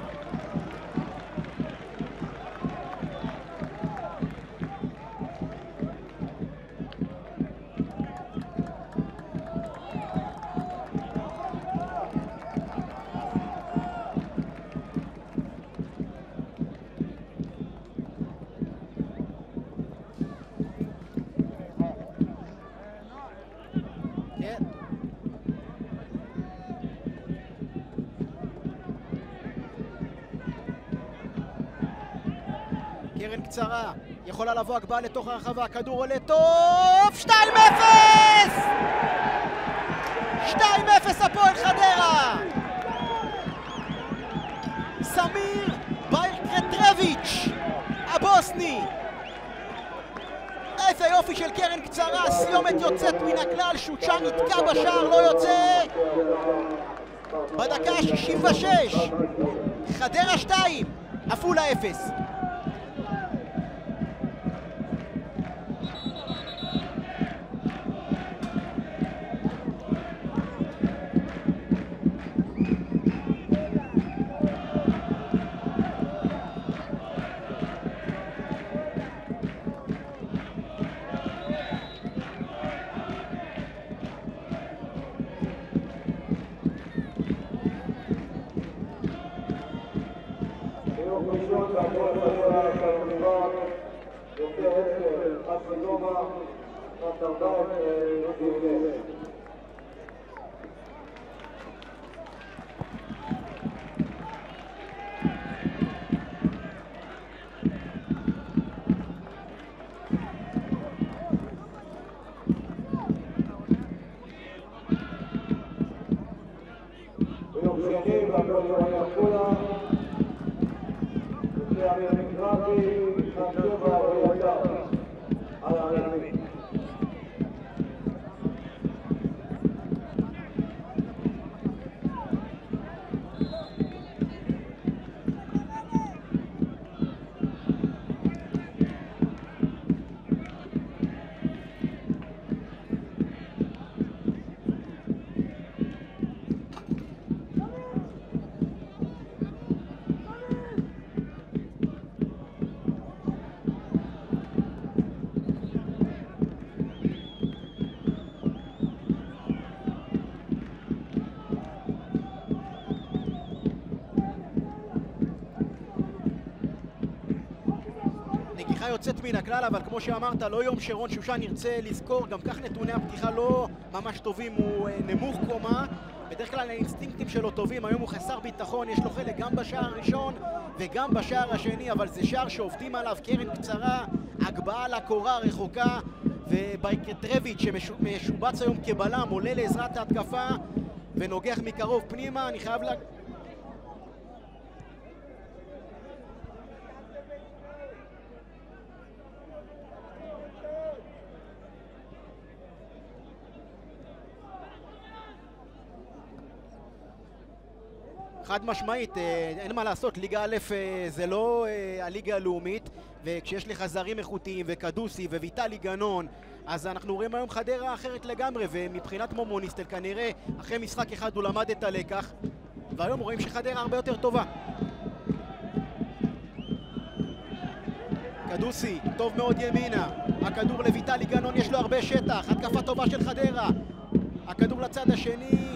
קרן קצרה, יכולה לבוא הגבהה לתוך הרחבה, הכדור עולה טוב, שתיים אפס! שתיים אפס הפועל חדרה! סמיר בייקרטרביץ' הבוסני. איזה יופי של קרן קצרה, סיומת יוצאת מן הכלל, שוטשה נתקע בשער, לא יוצא. בדקה ה-שישים ושש, חדרה שתיים, עפולה אפס. יוצאת מן הכלל, אבל כמו שאמרת, לא יום שרון שושן ירצה לזכור, גם כך נתוני הפתיחה לא ממש טובים, הוא נמוך קומה, בדרך כלל האינסטינקטים שלו טובים, היום הוא חסר ביטחון, יש לו חלק גם בשער הראשון וגם בשער השני, אבל זה שער שעובדים עליו, קרן קצרה, הגבהה לקורה רחוקה, ובייקרטרביץ' שמשובץ היום כבלם, עולה לעזרת ההתקפה ונוגח מקרוב פנימה. אני חייב לה... חד משמעית, אין מה לעשות, ליגה א' זה לא הליגה הלאומית, וכשיש לך זרים איכותיים וקדוסי וויטלי גנון, אז אנחנו רואים היום חדרה אחרת לגמרי, ומבחינת מומוניסטל כנראה אחרי משחק אחד הוא למד את הלקח, והיום רואים שחדרה הרבה יותר טובה. קדוסי, טוב מאוד ימינה, הכדור לויטלי גנון, יש לו הרבה שטח, התקפה טובה של חדרה, הכדור לצד השני,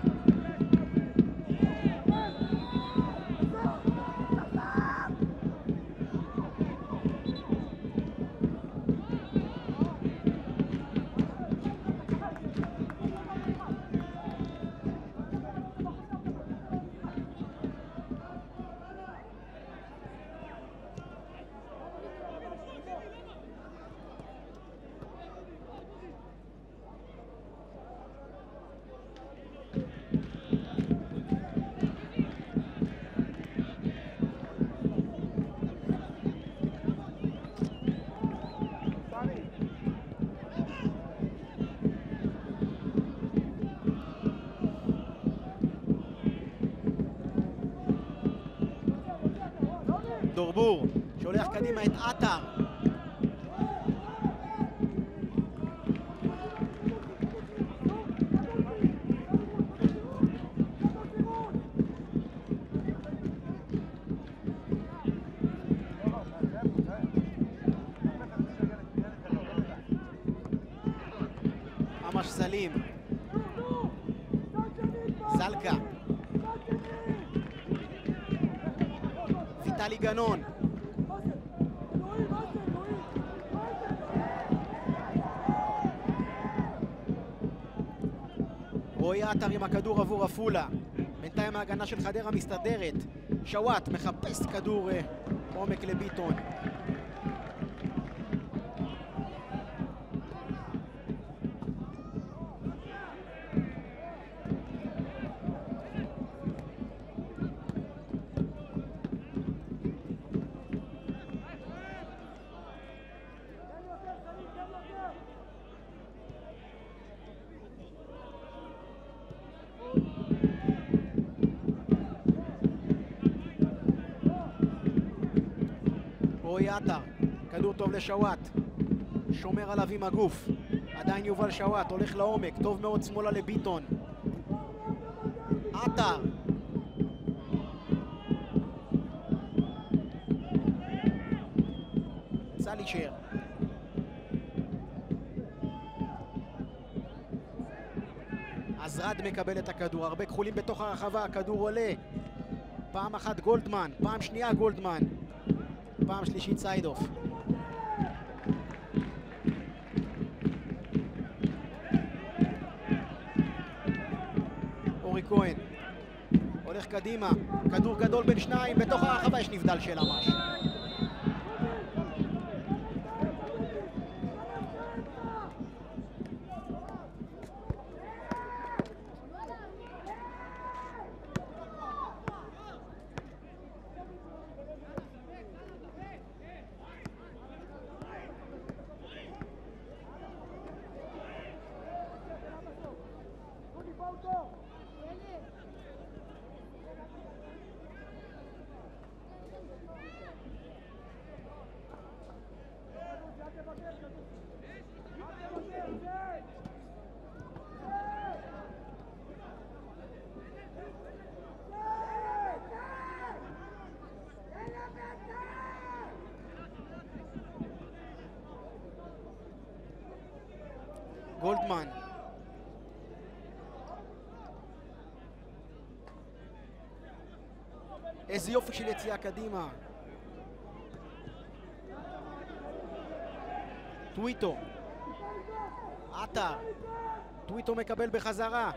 דורבור שולח קדימה את עטר, ממש סלים. זלקה. ויטלי גנון. רועי עטר עם הכדור עבור עפולה. בינתיים ההגנה של חדרה מסתדרת. שוואט מחפש כדור עומק לביטון. רועי עטר, כדור טוב לשוואט, שומר עליו עם הגוף, עדיין יובל שוואט, הולך לעומק, טוב מאוד שמאלה לביטון. עטר, סלישר, עזרד מקבל את הכדור, הרבה כחולים בתוך הרחבה, הכדור עולה, פעם אחת גולדמן, פעם שנייה גולדמן, פעם שלישית סיידוף. אורי כהן הולך קדימה, כדור גדול בין שניים, בתוך הרחבה יש נבדל של ממש. גולדמן, איזה יופי של יציאה קדימה. טוויטו, עטר, טוויטו מקבל בחזרה.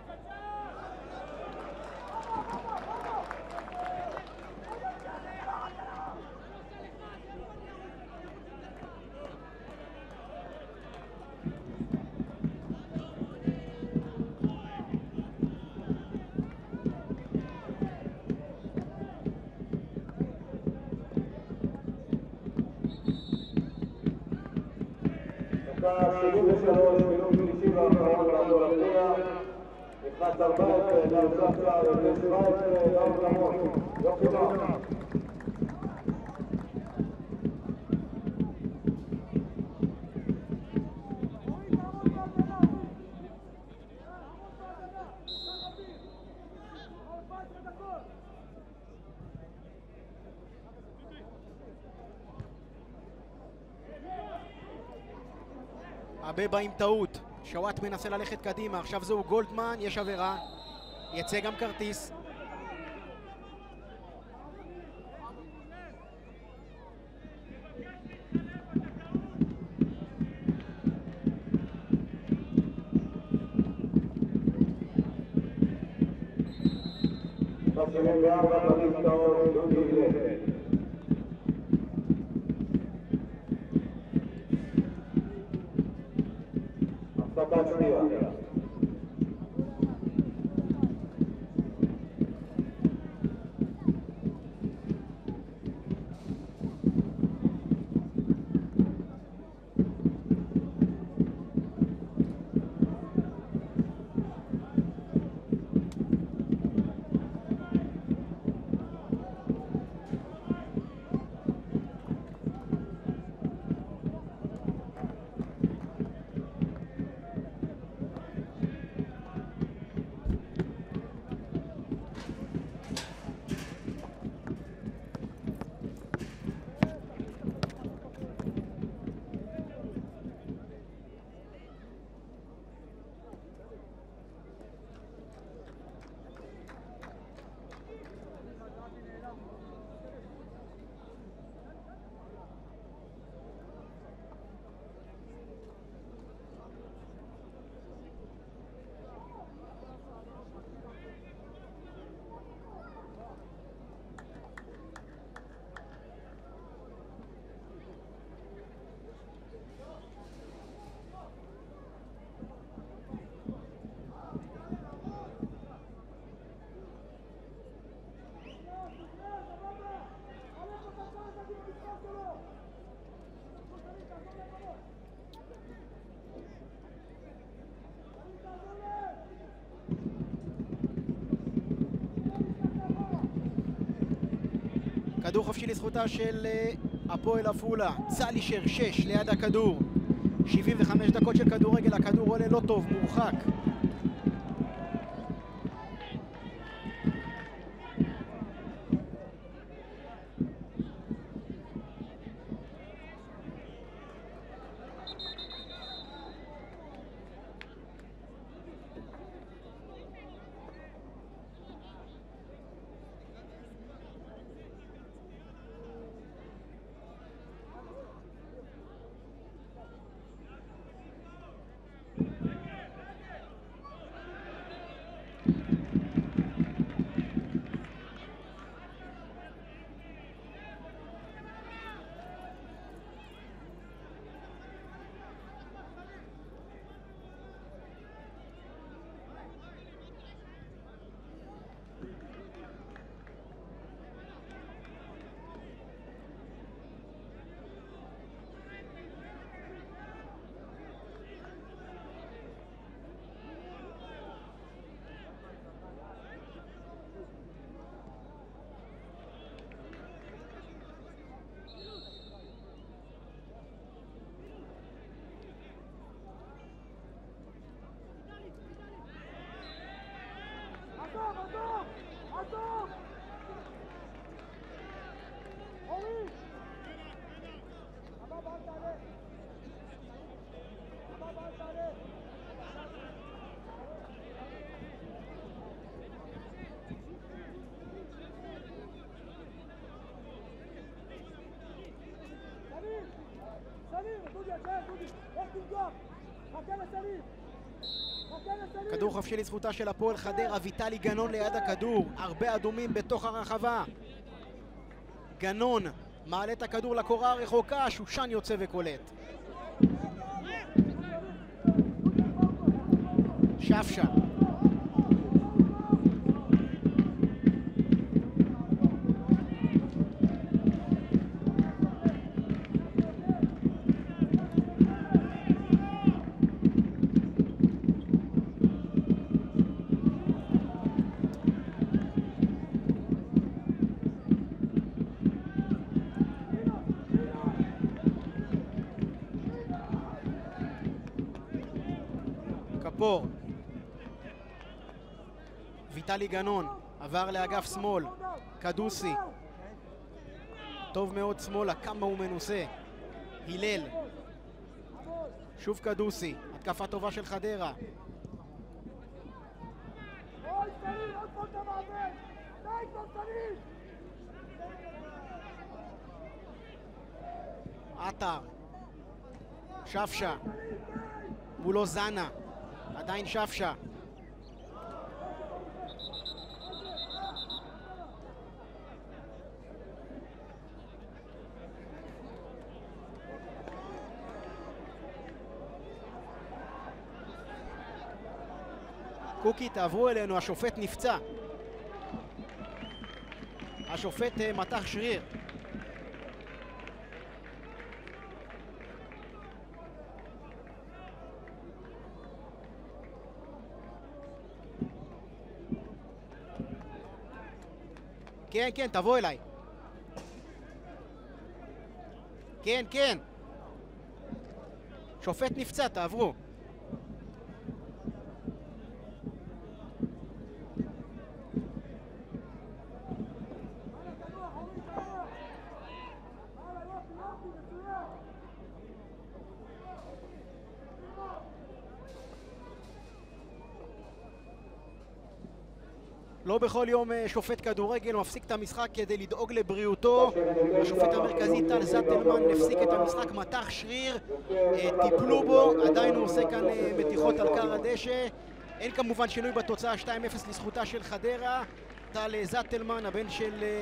שבעים ושלוש, מינום שלישי ואחרון לעבור לפיה, נכנס ארבע עשרה, לארצה, ושבע עשרה, לאור רמות. יופי מאוד. הבא עם טעות, שוואט מנסה ללכת קדימה, עכשיו זהו גולדמן, יש עבירה, יצא גם כרטיס. שבעים וארבע, תריף טעות, דודי הילך. הפסקת שנייה. כדור חופשי לזכותה של הפועל עפולה. צלישר שש ליד הכדור. שבעים וחמש דקות של כדורגל, הכדור עולה לא טוב, מורחק. עזוב, עזוב! עזוב! אורי! הבא, אל תעלה! הבא, אל תעלה! סלים! סלים! דודי, תשאר, דודי! איך תנגח? חכה לסלים! כדור חופשי לזכותה של הפועל חדרה. ויטלי גנון ליד הכדור. הרבה אדומים בתוך הרחבה. גנון מעלה את הכדור לקורה הרחוקה. שושן יוצא וקולט. שפשה. כפור. ויטלי גנון עבר לאגף שמאל. קדוסי טוב מאוד שמאלה, כמה הוא מנוסה. הלל. שוב קדוסי. התקפה טובה של חדרה. עטר. שפשה. מולו זנה. עדיין שפשה. קוקי, תעברו אלינו, השופט נפצע. השופט מתח שריר. כן, כן, תבוא אליי. כן, כן. שופט נפצע, תעברו. לא בכל יום שופט כדורגל מפסיק את המשחק כדי לדאוג לבריאותו. השופט המרכזי טל זטלמן הפסיק את המשחק, מתח שריר, טיפלו בו, עדיין הוא עושה כאן מתיחות על קר הדשא. אין כמובן שינוי בתוצאה, שתיים אפס לזכותה של חדרה. טל זטלמן, הבן של...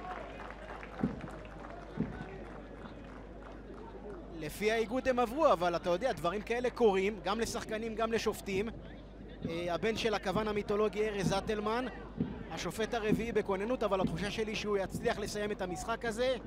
לפי האיגוד הם עברו, אבל אתה יודע, דברים כאלה קורים, גם לשחקנים, גם לשופטים. הבן של הכוון המיתולוגי ארז זטלמן, השופט הרביעי בכוננות, אבל התחושה שלי שהוא יצליח לסיים את המשחק הזה.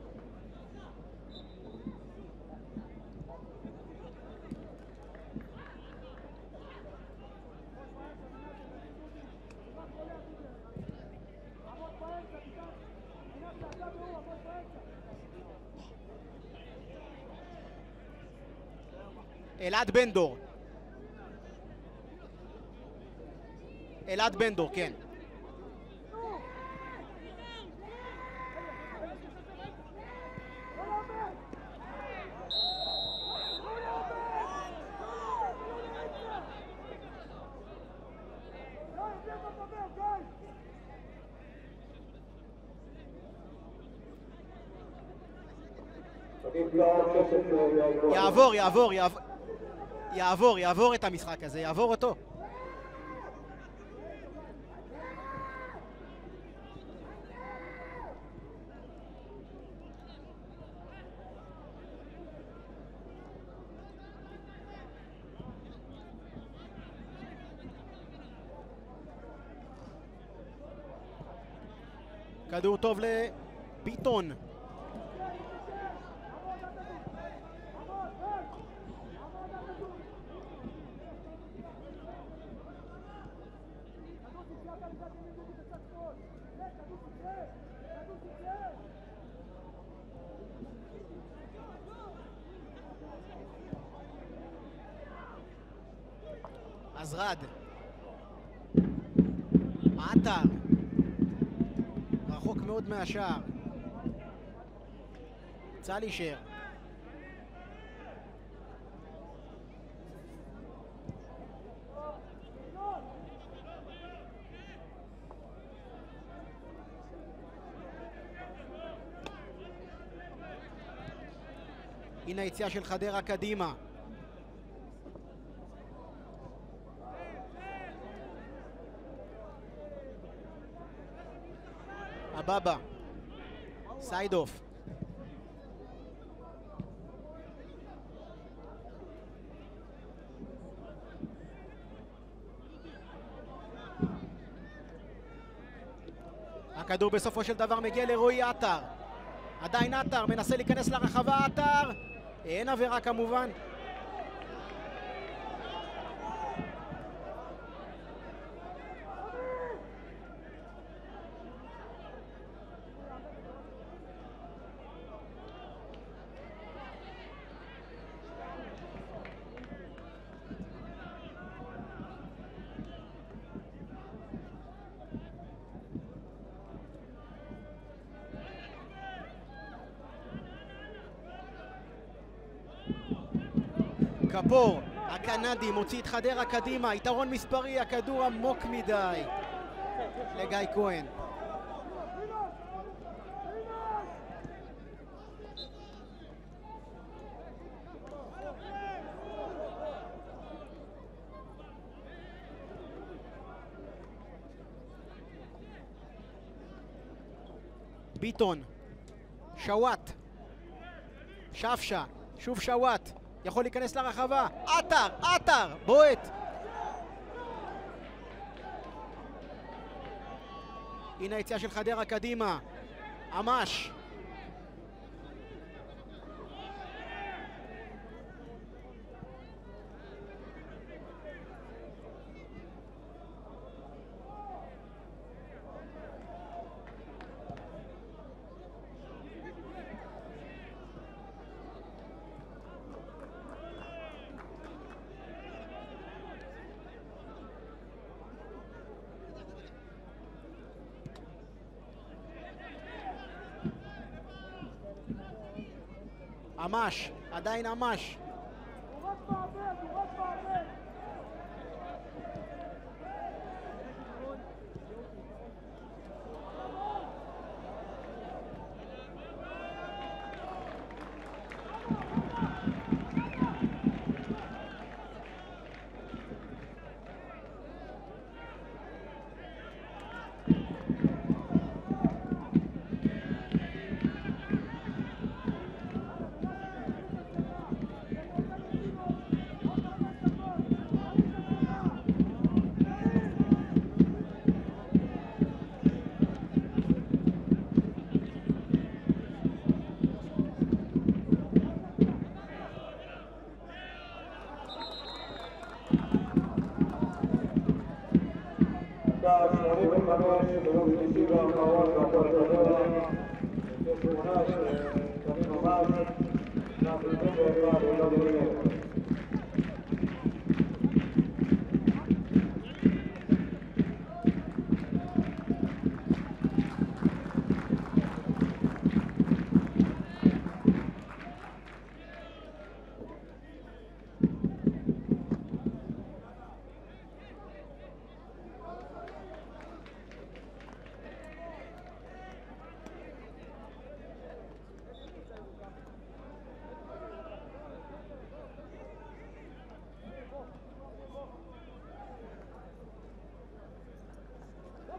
אלעד בן דור. אלעד בן דור, כן. יעבור, יעבור, יעבור, יעבור, יעבור את המשחק הזה, יעבור אותו. כדור טוב לביטון. עזרד. עטר. רחוק מאוד מהשער. צלישר. הנה היציאה של חדרה קדימה. אבאבא. סיידוף. הכדור בסופו של דבר מגיע לרועי עטר. עדיין עטר מנסה להיכנס לרחבה. עטר, אין עבירה כמובן. קפור, הקנדי, מוציא את חדרה קדימה, יתרון מספרי, הכדור עמוק מדי לגיא כהן. ביטון, שוואט, שפשה, שוב שוואט, יכול להיכנס לרחבה. עטר, עטר, בועט. הנה היציאה של חדרה קדימה. עמש. עמש, עדיין עמש. הוא רק מעבד, הוא רק מעבד. שמונים וחמש, ביום שלישי והאחרון בהפועל חדרה, תמונה של קרים ממש, אנחנו נמצאים בעזרה ביום שלישי.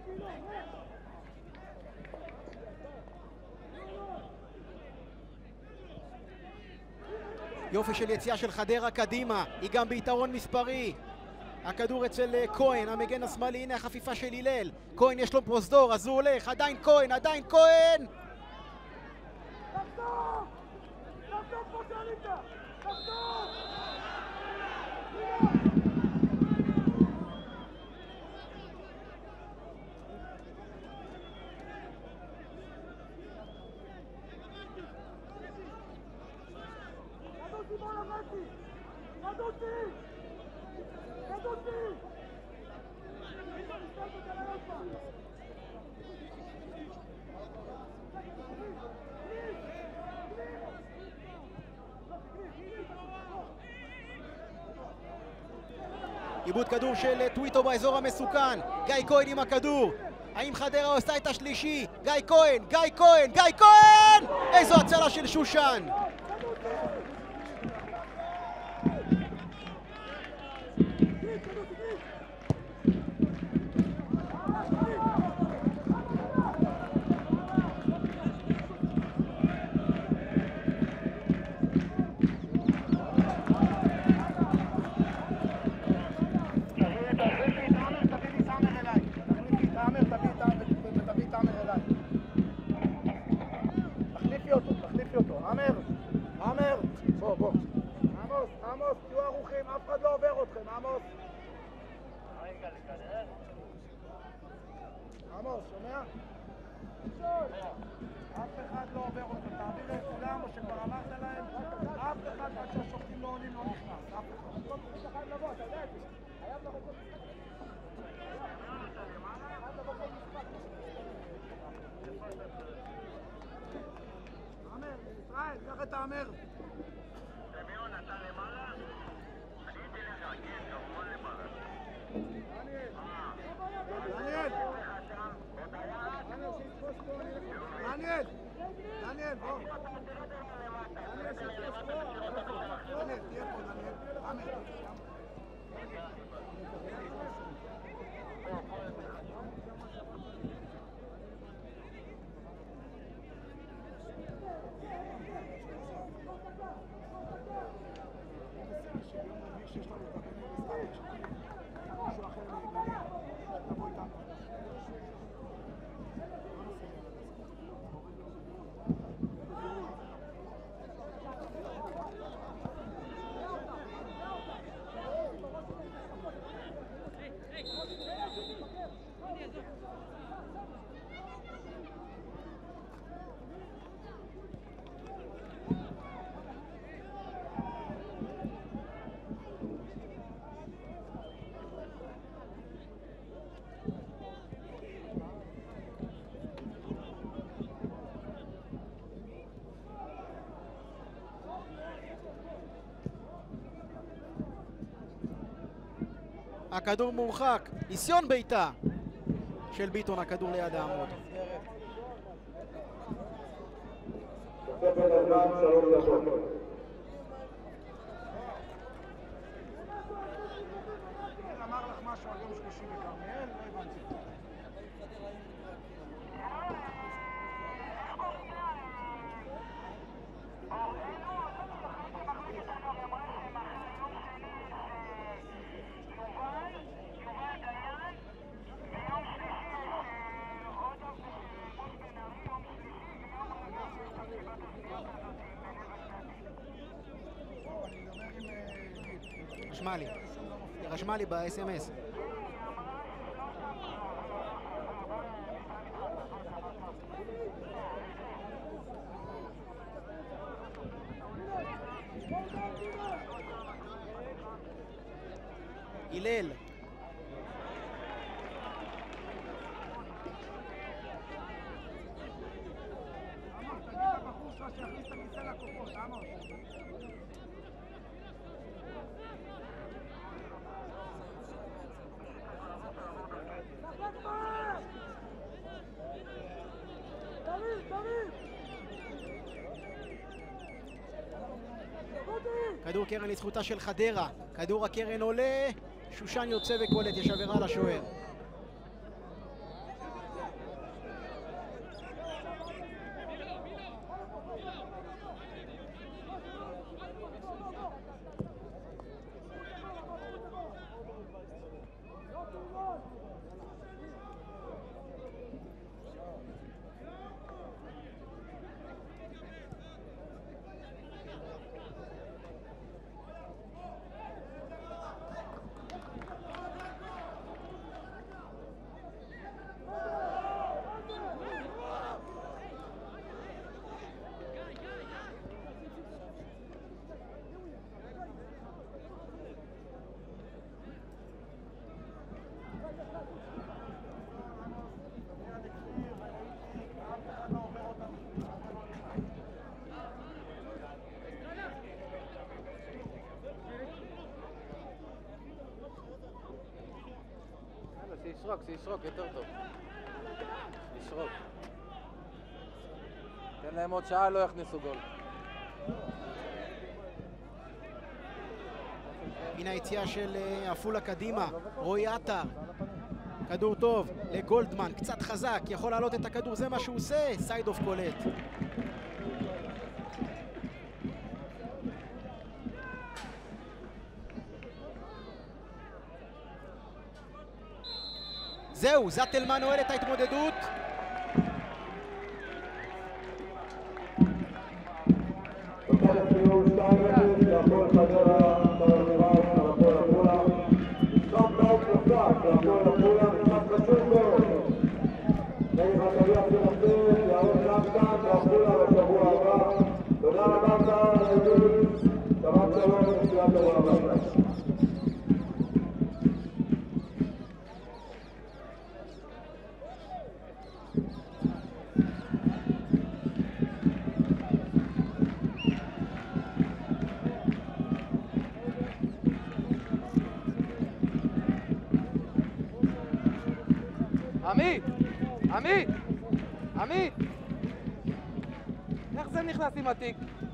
יופי של יציאה של חדרה קדימה, היא גם ביתרון מספרי. הכדור אצל כהן, המגן השמאלי, הנה החפיפה של הלל. כהן יש לו פרוזדור, אז הוא הולך, עדיין כהן, עדיין כהן! תחתום! תחתום כמו שעלית! תחתום! קדוצי בוא למדתי! קדוצי! קדוצי! מסתלבט על היופה! עיבוד כדור של טוויטו באזור המסוכן. גיא כהן עם הכדור. האם חדרה עושה את השלישי? גיא כהן, גיא כהן, גיא כהן! איזו הצלה של שושן! עמוס, שומע? אף אחד לא עובר אותך, תעביר לכולם או שכבר אמרת להם, אף אחד עד שהשופטים לא עונים לא נכנס, אף אחד. אתה חייב לבוא, אתה יודע את זה. חייב לבוא כל משחק. חייב לבוא כל משחק. עמר, ישראל, קח את העמר. דמיון, אתה למעלה? אני אתן לך, כן, כמובן למעלה. דניאל. דניאל. דניאל! דניאל, בוא! דניאל, תהיה פה, דניאל. עמר. הכדור מורחק, ניסיון בעיטה של ביטון, הכדור ליד העמוד. תוספת הזמן, שלוש דקות. אמר לך משהו על יום שלישי בכרמיאל? לא הבנתי. רשמה לי, רשמה לי ב-אס אם אס. הלל. עמוס, תגיד לבחור שלך שיכניס את הכיסא לקופות, עמוס. כדור קרן לזכותה של חדרה, כדור הקרן עולה, שושן יוצא וקולט, יש עבירה לשוער. שישרוק, שישרוק, יותר טוב. שישרוק. תן להם עוד שעה, לא יכניסו גול. הנה היציאה של עפולה קדימה, רועי עטר. כדור טוב לגולדמן, קצת חזק, יכול לעלות את הכדור, זה מה שהוא עושה, סיידוף קולט. זהו, זטלמן נועל את ההתמודדות. תודה רבה, שבת שלום ונסיעת עבודה. עמית! עמית! עמית! איך זה נכנס עם התיק?